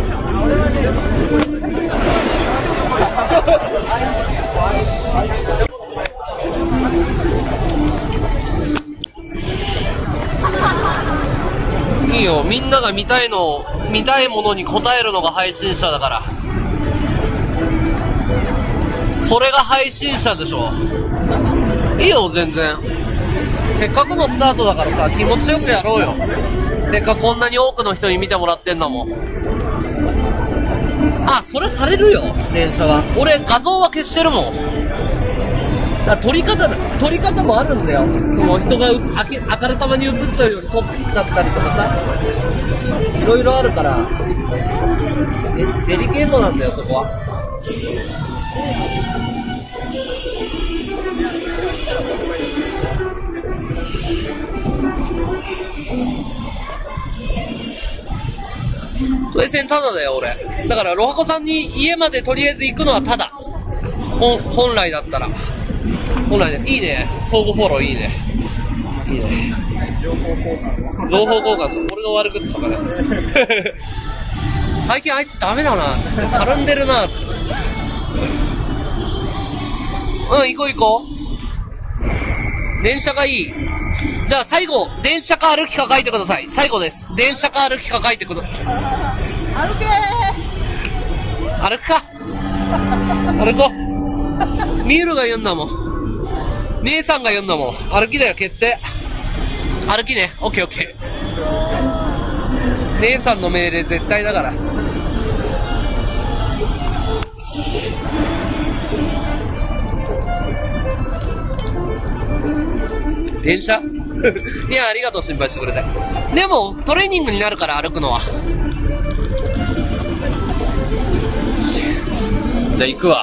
いいよ、みんなが見たいの、見たいものに答えるのが配信者だから。それが配信者でしょ。いいよ、全然。 せっかくのスタートだからさ、気持ちよくやろうよ。せっかくこんなに多くの人に見てもらってんだもん。あ、それされるよ、電車は。俺、画像は消してるもん。だ撮り方だ、撮り方もあるんだよ。その人がうあけあからさまに映ったより撮ってきちゃったりとかさ。いろいろあるから、デ、デリケートなんだよ、そこは。トレセンタダだよ、俺。だから、ロハコさんに家までとりあえず行くのはタダ。本、本来だったら。本来で。いいね。相互フォローいいね。いいね。情報交換。情報交換。俺が悪口とかね。最近あいつダメだな。たるんでるな。うん、行こう行こう。電車がいい。じゃあ最後、電車か歩きか書いてください。最後です。電車か歩きか書いてください。 歩けー歩くか歩こう。ミールが言うんだもん。姉さんが言うんだもん。歩きだよ、決定。歩きね。オッケーオッケー。姉さんの命令絶対だから。電車いや、ありがとう、心配してくれて。でも、トレーニングになるから歩くのは。じゃあ行くわ。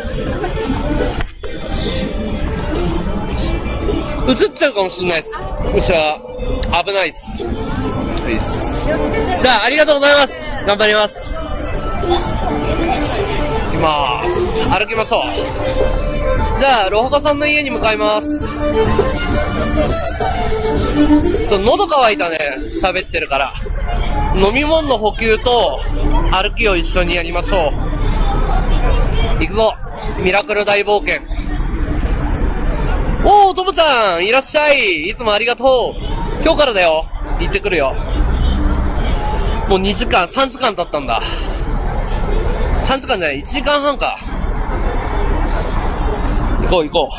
映っちゃうかもしんないです。むしろ危ないっす。いいっす。じゃあありがとうございます。頑張ります。行きまーす。歩きましょう。じゃあロハカさんの家に向かいます。ちょっと喉乾いたね。喋ってるから。飲み物の補給と歩きを一緒にやりましょう。行くぞ。ミラクル大冒険。おー、ともちゃんいらっしゃい。いつもありがとう。今日からだよ。行ってくるよ。もうにじかん、さんじかん経ったんだ。さんじかんじゃない、いちじかんはんか。行こう行こ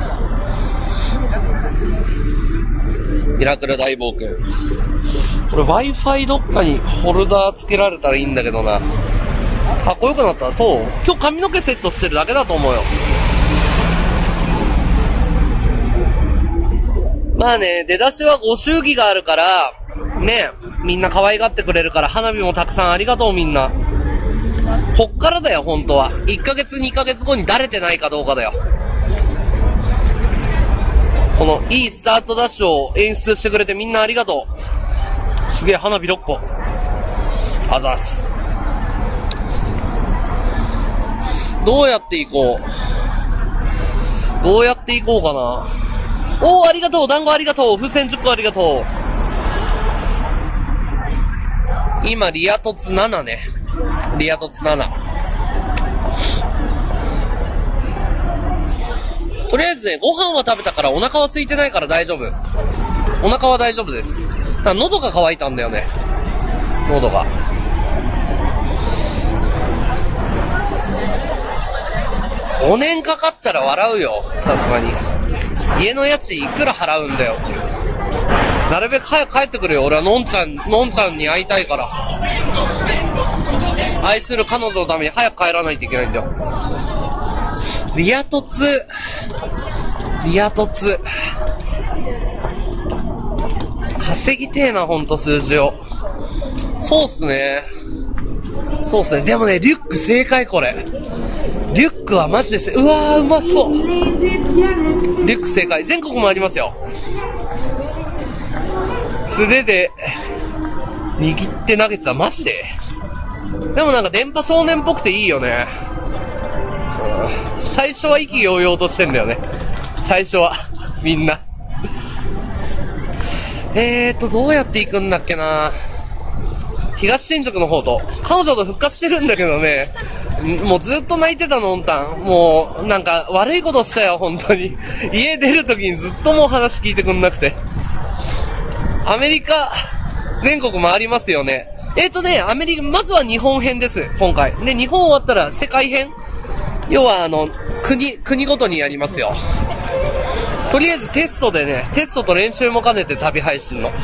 う。ミラクル大冒険。これ Wi-Fi どっかにホルダーつけられたらいいんだけどな。かっこよくなった。そう。今日髪の毛セットしてるだけだと思うよ。まあね、出だしはご祝儀があるから、ね、みんな可愛がってくれるから、花火もたくさんありがとうみんな。こっからだよ、本当は。いっかげつ、にかげつごにだれてないかどうかだよ。このいいスタートダッシュを演出してくれてみんなありがとう。すげえ、花火ろっこ。あざーす。どうやって行こうどうやって行こうかな。おー、ありがとう。団子ありがとう。風船じゅっこありがとう。今、リア凸ななね。リア凸なな。とりあえずね、ご飯は食べたからお腹は空いてないから大丈夫。お腹は大丈夫です。ただ喉が渇いたんだよね。喉が。ごねんかかったら笑うよ。さすがに。家の家賃いくら払うんだよっていう。なるべく早く帰ってくるよ。俺はのんちゃん、のんちゃんに会いたいから。愛する彼女のために早く帰らないといけないんだよ。リア凸。リア凸。稼ぎてえな、ほんと数字を。そうっすね。そうっすね。でもね、リュック正解これ。リュックはマジです。うわー、うまそう。リュック正解。全国もありますよ。素手で握って投げてた。マジで。でもなんか電波少年っぽくていいよね。最初は意気揚々としてんだよね。最初は。みんな。えーと、どうやって行くんだっけな。東新宿の方と。彼女と復活してるんだけどね。もうずっと泣いてたのんたん。もう、なんか悪いことしたよ、本当に。家出るときにずっともう話聞いてくんなくて。アメリカ、全国もありますよね。えーとね、アメリカ、まずは日本編です、今回。で、日本終わったら世界編。要はあの、国、国ごとにやりますよ。 とりあえずテストでね、テストと練習も兼ねて旅配信の。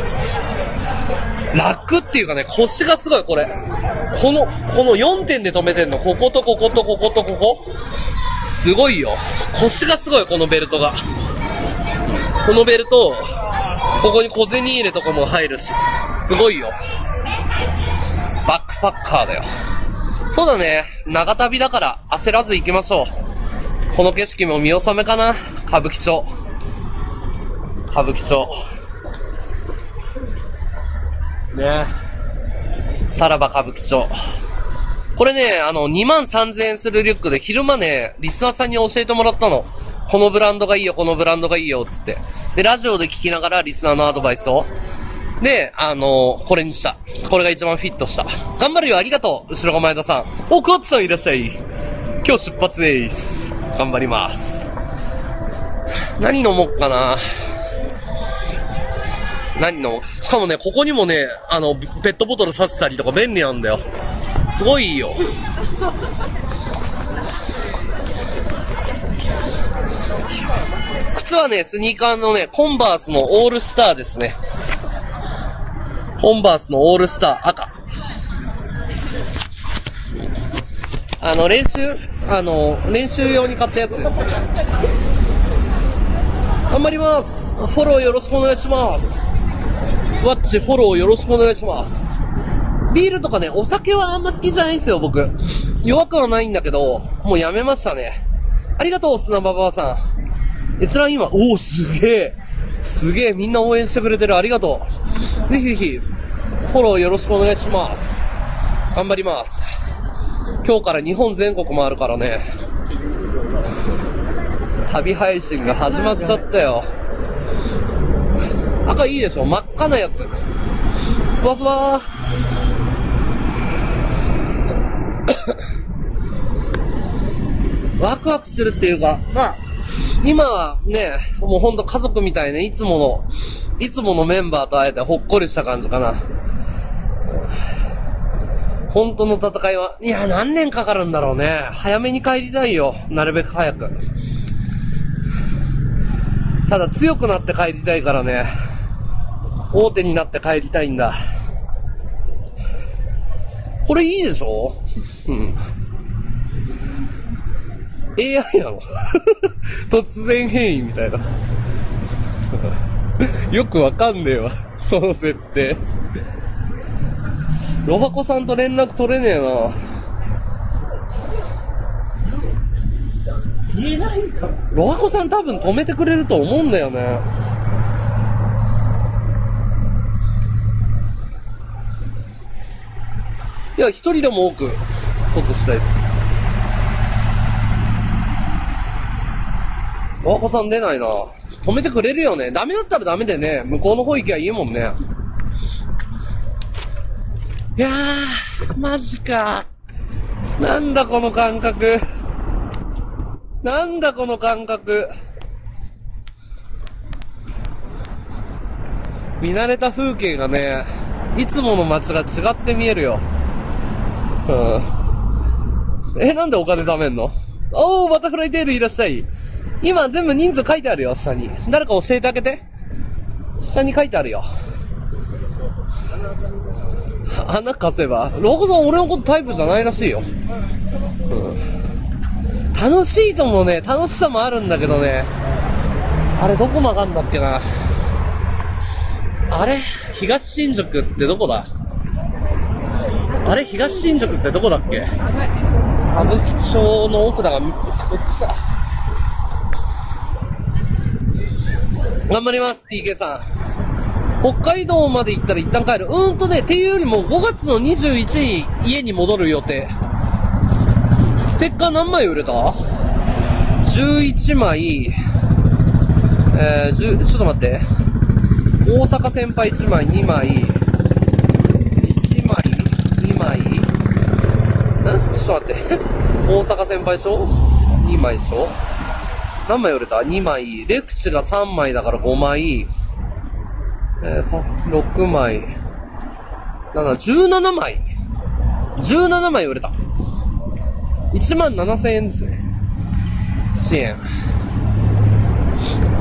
楽っていうかね、腰がすごい、これ。この、このよんてんで止めてんの。こことこことこことここ。すごいよ。腰がすごい、このベルトが。このベルト、ここに小銭入れとかも入るし。すごいよ。バックパッカーだよ。そうだね。長旅だから焦らず行きましょう。この景色も見納めかな。歌舞伎町。歌舞伎町。ね。さらば歌舞伎町。これね、あの、にまんさんぜんえんするリュックで昼間ね、リスナーさんに教えてもらったの。このブランドがいいよ、このブランドがいいよ、つって。で、ラジオで聞きながらリスナーのアドバイスを。で、あのー、これにした。これが一番フィットした。頑張るよ、ありがとう。後ろが前田さん。お、クワッツさんいらっしゃい。今日出発でーす。頑張ります。何飲もっかな。何飲もう。しかもね、ここにもね、あの、ペットボトル刺せたりとか便利なんだよ。すごいいいよ。靴はね、スニーカーのね、コンバースのオールスターですね。コンバースのオールスター赤。あの、練習、あの、練習用に買ったやつです。頑張ります。フォローよろしくお願いします。ふわっちフォローよろしくお願いします。ビールとかね、お酒はあんま好きじゃないんですよ、僕。弱くはないんだけど、もうやめましたね。ありがとう、砂ババアさん。閲覧今、おー、すげえ。すげえ、みんな応援してくれてる。ありがとう。ぜひぜひ、フォローよろしくお願いします。頑張ります。今日から日本全国回るからね。旅配信が始まっちゃったよ。赤いいでしょ、真っ赤なやつ。ふわふわー。ワクワクするっていうか、まあ、今はね、もうほんと家族みたいね、いつもの、いつものメンバーと会えてほっこりした感じかな。本当の戦いは、いや、何年かかるんだろうね。早めに帰りたいよ。なるべく早く。ただ強くなって帰りたいからね。大手になって帰りたいんだ。これいいでしょ？うん。エーアイ なの突然変異みたいな。よくわかんねえわ。その設定。ロハコさんと連絡取れねえな。言えないか。ロハコさん多分止めてくれると思うんだよね。いや、一人でも多くポツしたいです。ロハコさん出ないな。止めてくれるよね。ダメだったらダメでね、向こうの方行きゃいいもんね。いやー、マジか。なんだこの感覚。なんだこの感覚。見慣れた風景がね、いつもの街が違って見えるよ。うん。え、なんでお金貯めんの？おー、バタフライテールいらっしゃい。今全部人数書いてあるよ、下に。誰か教えてあげて。下に書いてあるよ。穴貸せば。ローコさん俺のことタイプじゃないらしいよ。うん。楽しいともね、楽しさもあるんだけどね。あれどこ曲がんだっけな。あれ東新宿ってどこだ？あれ東新宿ってどこだっけ？歌舞伎町の奥だが、こっちだ。頑張ります、ティーケー さん。北海道まで行ったら一旦帰る。うーんとね、っていうよりもごがつのにじゅういちにちに家に戻る予定。ステッカー何枚売れた？ じゅういち 枚。えー、じゅちょっと待って。大阪先輩いちまい、にまい。いちまい、にまい。ん？ちょっと待って。大阪先輩でしょ？ に 枚でしょ？何枚売れた？ に 枚。レクチがさんまいだからごまい。えー、ろくまい。なな、じゅうななまい。じゅうななまい売れた。いちまんななせんえんですね。支援。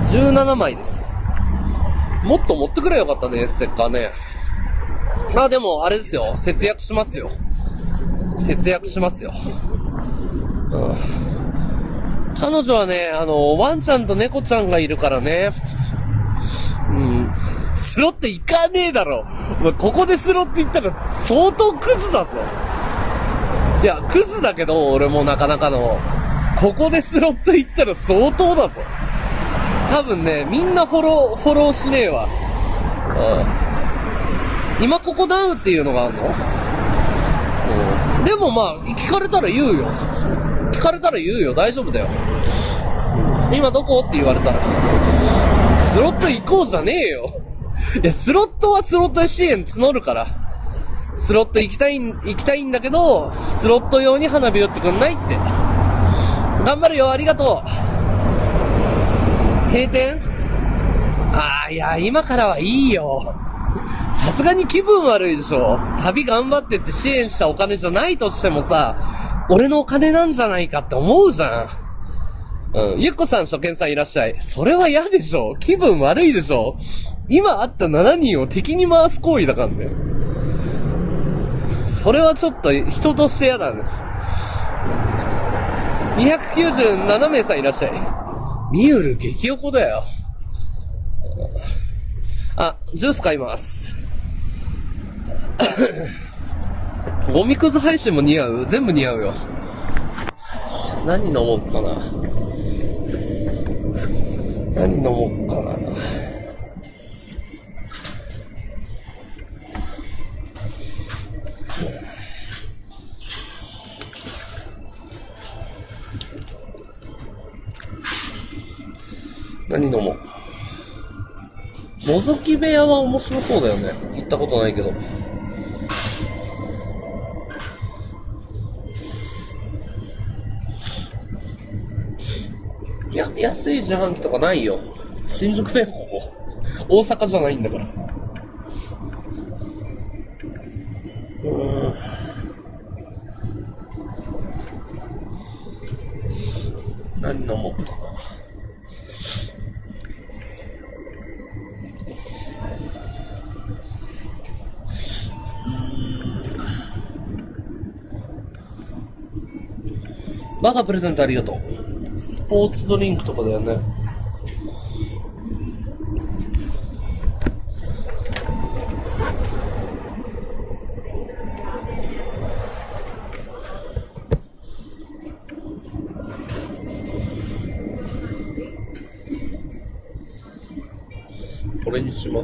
じゅうななまいです。もっと持ってくればよかったね、ステッカーね。まあでも、あれですよ。節約しますよ。節約しますよ。うん。彼女はね、あの、ワンちゃんと猫ちゃんがいるからね。うん。スロって行かねえだろ。ここでスロって言ったら相当クズだぞ。いや、クズだけど、俺もなかなかの。ここでスロって言ったら相当だぞ。多分ね、みんなフォロー、フォローしねえわ。うん。今ここダウンっていうのがあるの？うん。でもまあ、聞かれたら言うよ。聞かれたら言うよ。大丈夫だよ。うん、今どこって言われたら。スロット行こうじゃねえよ。いや、スロットはスロットで支援募るから。スロット行きたい、行きたいんだけど、スロット用に花火打ってくんないって。頑張るよ、ありがとう。閉店？ああ、いや、今からはいいよ。さすがに気分悪いでしょ。旅頑張ってって支援したお金じゃないとしてもさ、俺のお金なんじゃないかって思うじゃん。うん。ゆっこさん、初見さんいらっしゃい。それは嫌でしょ。気分悪いでしょ。今会ったしちにんを敵に回す行為だからね。それはちょっと人として嫌だね。にひゃくきゅうじゅうななめいさんいらっしゃい。ミュール激横だよ。あ、ジュース買います。ゴミくず配信も似合う？全部似合うよ。何飲もうかな。何飲もうかな。何飲もう。覗き部屋は面白そうだよね。行ったことないけど。いや、安い自販機とかないよ。新宿だよ、ここ。大阪じゃないんだから。うーん。何飲もうかな。バカプレゼントありがとう。スポーツドリンクとかだよね。これにします。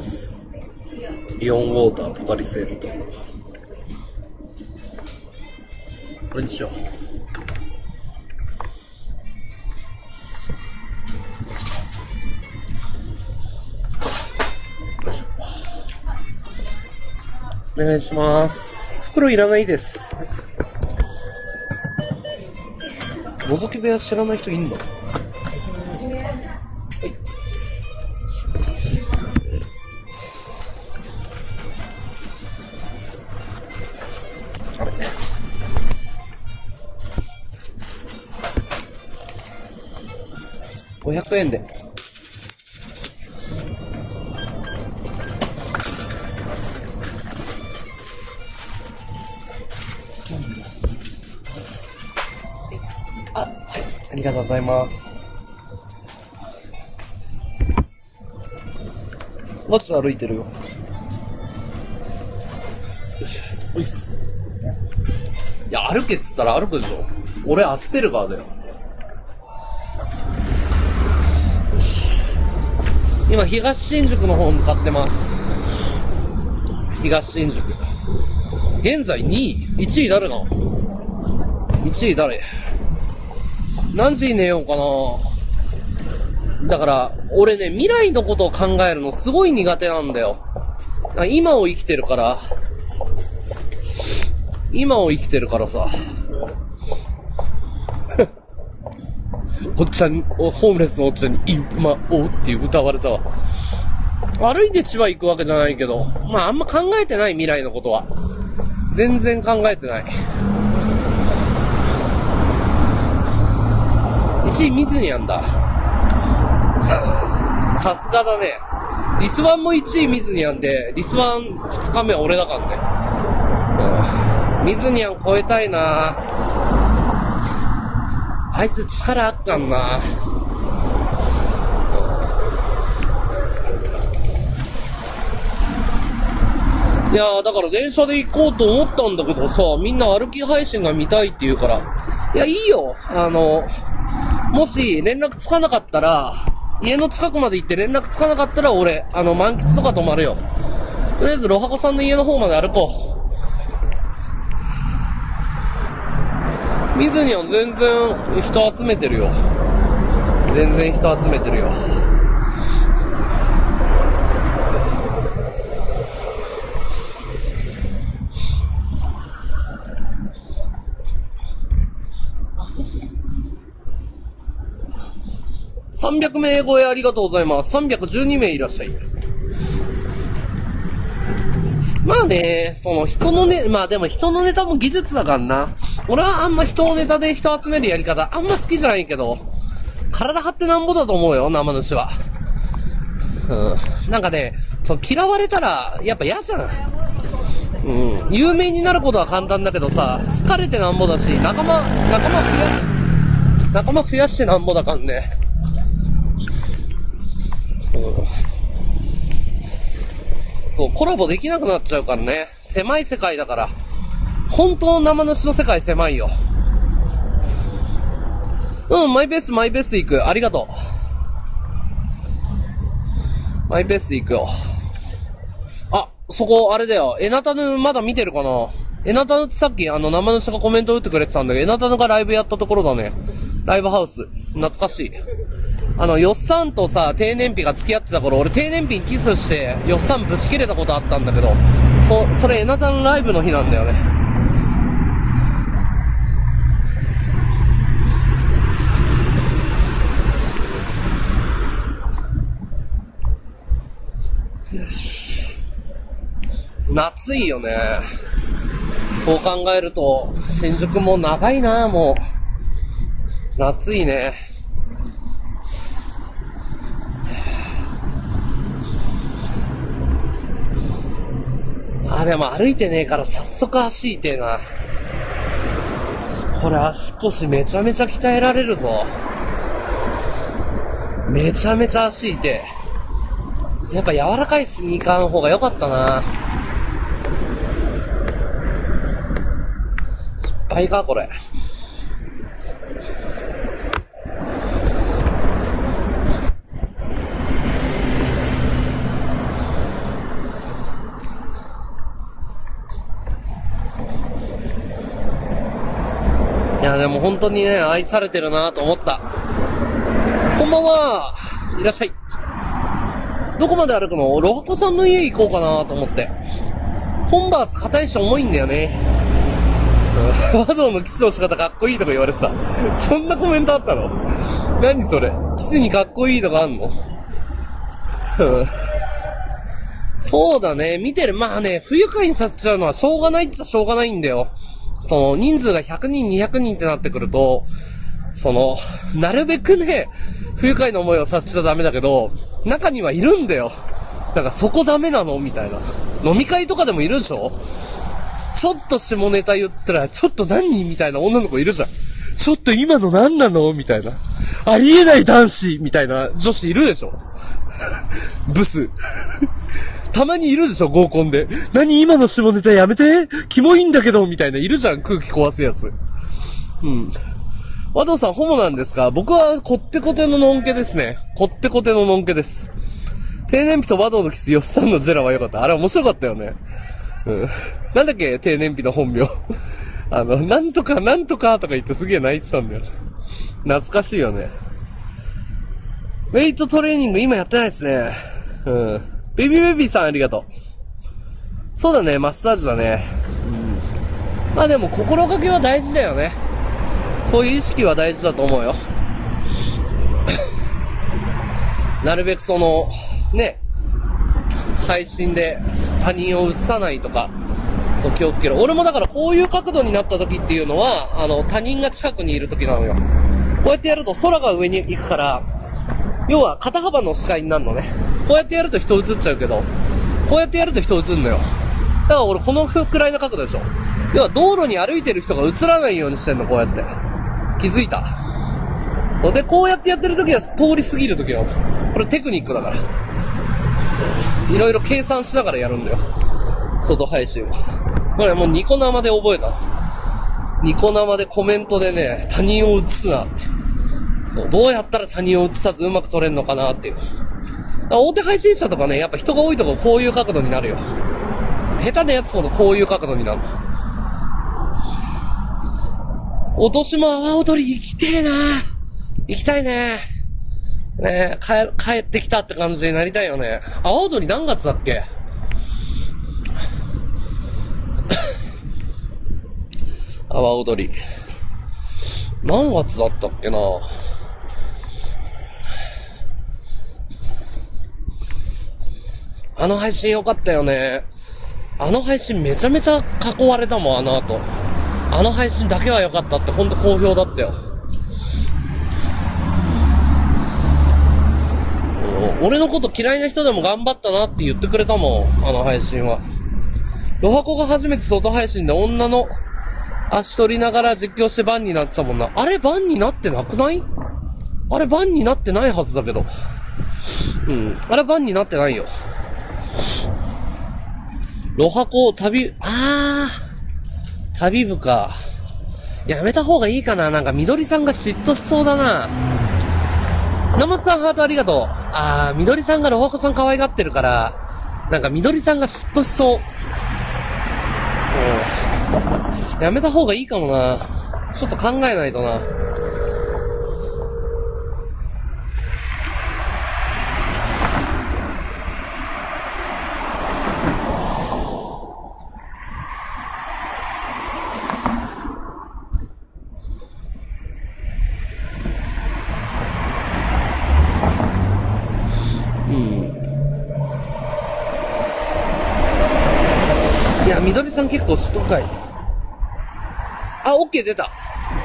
イオンウォーターポカリセット。これにしよう。お願いします。袋いらないです。覗き部屋知らない人いんの？はい。あれ。ごひゃくえんで。ありがとうございます。もうちょっと歩いてるよ。よし、おいっす。いや、歩けっつったら歩くでしょ。俺アスペルガーだよ。よし。今、東新宿の方向かってます。東新宿。現在にい。いちい誰なの？ いち 位誰？何時に寝ようかな。だから、俺ね、未来のことを考えるのすごい苦手なんだよ。今を生きてるから、今を生きてるからさ。おっちゃん、ホームレスのおっちゃんに、今をって歌われたわ。歩いて千葉行くわけじゃないけど、まああんま考えてない未来のことは。全然考えてない。いちい見ずにやんだ。 さすがだね。リスワンもいちいミズニャンで、リスワンふつかめは俺だからね。うん。ミズニャン超えたいな。あいつ力あっかんな。いやー、だから電車で行こうと思ったんだけどさ、みんな歩き配信が見たいって言うから。いや、いいよ。あの、もし連絡つかなかったら、家の近くまで行って連絡つかなかったら俺、あの、満喫とか泊まるよ。とりあえず、ロハコさんの家の方まで歩こう。ミズニャン全然人集めてるよ。全然人集めてるよ。さんびゃくめい超えありがとうございます。さんびゃくじゅうにめいいらっしゃい。まあね、その人のね、まあでも人のネタも技術だからな。俺はあんま人のネタで人集めるやり方あんま好きじゃないけど、体張ってなんぼだと思うよ、生主は。うん。なんかね、そう、嫌われたら、やっぱ嫌じゃん。うん。有名になることは簡単だけどさ、好かれてなんぼだし、仲間、仲間増やし、仲間増やしてなんぼだかんね。そう、コラボできなくなっちゃうからね。狭い世界だから。本当の生主の世界狭いよ。うん、マイペース、マイペース行く。ありがとう。マイペース行くよ。あ、そこ、あれだよ。エナタヌまだ見てるかな？エナタヌってさっきあの生主がコメント打ってくれてたんだけど、エナタヌがライブやったところだね。ライブハウス。懐かしい。あの、ヨッサンとさ、低燃費が付き合ってた頃、俺低燃費にキスして、ヨッサンぶち切れたことあったんだけど、そ、それエナタンライブの日なんだよね。よし。夏いよね。そう考えると、新宿も長いな、もう。夏いね。あ、でも歩いてねえから早速足痛えな。これ足腰めちゃめちゃ鍛えられるぞ。めちゃめちゃ足痛え。やっぱ柔らかいスニーカーの方が良かったな。失敗か、これ。いや、でも本当にね、愛されてるなと思った。こんばんは。いらっしゃい。どこまで歩くの？ロハコさんの家行こうかなと思って。コンバース硬いし重いんだよね。ワドのキスの仕方かっこいいとか言われてさ。そんなコメントあったの？何それ？キスにかっこいいとかあんの？そうだね。見てる。まあね、不愉快にさせちゃうのはしょうがないっちゃしょうがないんだよ。その、人数がひゃくにん、にひゃくにんってなってくると、その、なるべくね、不愉快な思いをさせちゃダメだけど、中にはいるんだよ。だからそこダメなのみたいな。飲み会とかでもいるでしょ？ちょっと下ネタ言ったら、ちょっと何みたいな女の子いるじゃん。ちょっと今の何なのみたいな。ありえない男子みたいな女子いるでしょ？ブス。たまにいるでしょ、合コンで。何今の下ネタやめて、キモいんだけどみたいないるじゃん、空気壊すやつ。うん。和道さん、ホモなんですか？僕はこってこてののんけですね。こってこてののんけです。低燃費と和道のキス、よっさんのジェラは良かった。あれ面白かったよね。うん。なんだっけ、低燃費の本名。あの、なんとかなんとかとか言ってすげえ泣いてたんだよ。懐かしいよね。ウェイトトレーニング今やってないですね。うん。ベビーベビーさんありがとう。そうだね、マッサージだね。うん。まあでも心がけは大事だよね。そういう意識は大事だと思うよ。なるべくその、ね、配信で他人を映さないとか、気をつける。俺もだからこういう角度になった時っていうのは、あの、他人が近くにいる時なのよ。こうやってやると空が上に行くから、 要は肩幅の視界になるのね。こうやってやると人映っちゃうけど、こうやってやると人映るのよ。だから俺このくらいの角度でしょ。要は道路に歩いてる人が映らないようにしてんの、こうやって。気づいた。で、こうやってやってる時は通り過ぎる時よ。これテクニックだから。いろいろ計算しながらやるんだよ。外配信は。これもうニコ生で覚えた。ニコ生でコメントでね、他人を映すなって。そう、どうやったら他人を映さずうまく撮れるのかなっていう。大手配信者とかね、やっぱ人が多いとここういう角度になるよ。下手なやつほどこういう角度になる。落としも阿波踊り行きてえな。行きたいね。ねえ、帰、帰ってきたって感じになりたいよね。阿波踊り何月だっけ？阿波踊り。何月だったっけな。あの配信良かったよね。あの配信めちゃめちゃ囲われたもん、あの後。あの配信だけは良かったってほんと好評だったよ。俺のこと嫌いな人でも頑張ったなって言ってくれたもん、あの配信は。ロハコが初めて外配信で女の足取りながら実況してバンになってたもんな。あれバンになってなくない？あれバンになってないはずだけど。うん。あれバンになってないよ。ロハコ、旅、あー。旅部か。やめた方がいいかな。なんか緑さんが嫉妬しそうだな。生さんハートありがとう。あー、緑さんがロハコさん可愛がってるから、なんか緑さんが嫉妬しそう。うん。やめた方がいいかもな。ちょっと考えないとな。いや、緑さん結構しとかい。あ、オッケー出た。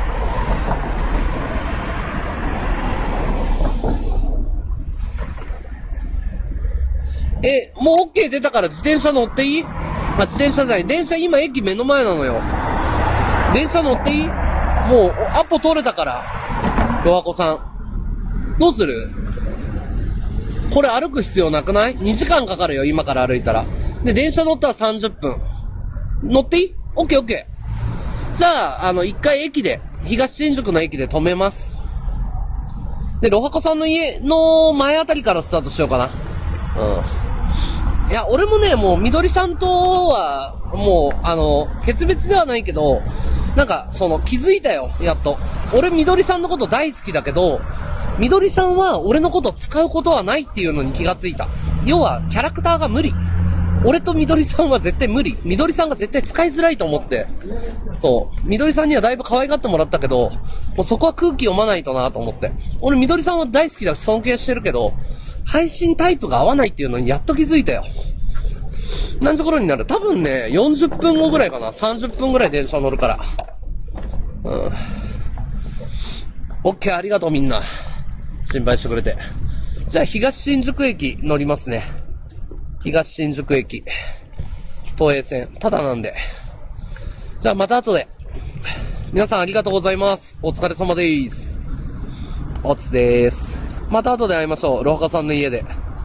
え、もうオッケー出たから自転車乗っていい？あ、自転車じゃない。電車今駅目の前なのよ。電車乗っていい？もう、アポ取れたから。ロハコさん。どうする？これ歩く必要なくない？ に 時間かかるよ、今から歩いたら。で、電車乗ったらさんじゅっぷん。乗っていい？オッケーオッケー。じゃあ、あの、一回駅で、東新宿の駅で止めます。で、ロハコさんの家の前あたりからスタートしようかな。うん。いや、俺もね、もう、緑さんとは、もう、あの、決別ではないけど、なんか、その、気づいたよ、やっと。俺、緑さんのこと大好きだけど、緑さんは俺のこと使うことはないっていうのに気がついた。要は、キャラクターが無理。俺と緑さんは絶対無理。緑さんが絶対使いづらいと思って。そう。緑さんにはだいぶ可愛がってもらったけど、もうそこは空気読まないとなと思って。俺緑さんは大好きだし尊敬してるけど、配信タイプが合わないっていうのにやっと気づいたよ。何時頃になる？多分ね、よんじゅっぷんごぐらいかな。さんじゅっぷんぐらい電車乗るから。うん。オッケー、ありがとうみんな。心配してくれて。じゃあ東新宿駅乗りますね。東新宿駅。東映線。ただなんで。じゃあまた後で。皆さんありがとうございます。お疲れ様でーす。おつでーす。また後で会いましょう。ロハカさんの家で。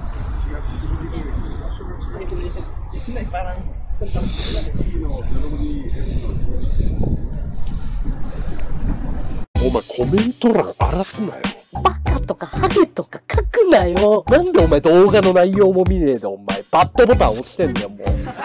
お前コメント欄荒らすなよ。バカとかハゲとか書くなよ。なんでお前動画の内容も見ねえでお前バッドボタン押してんだよもう。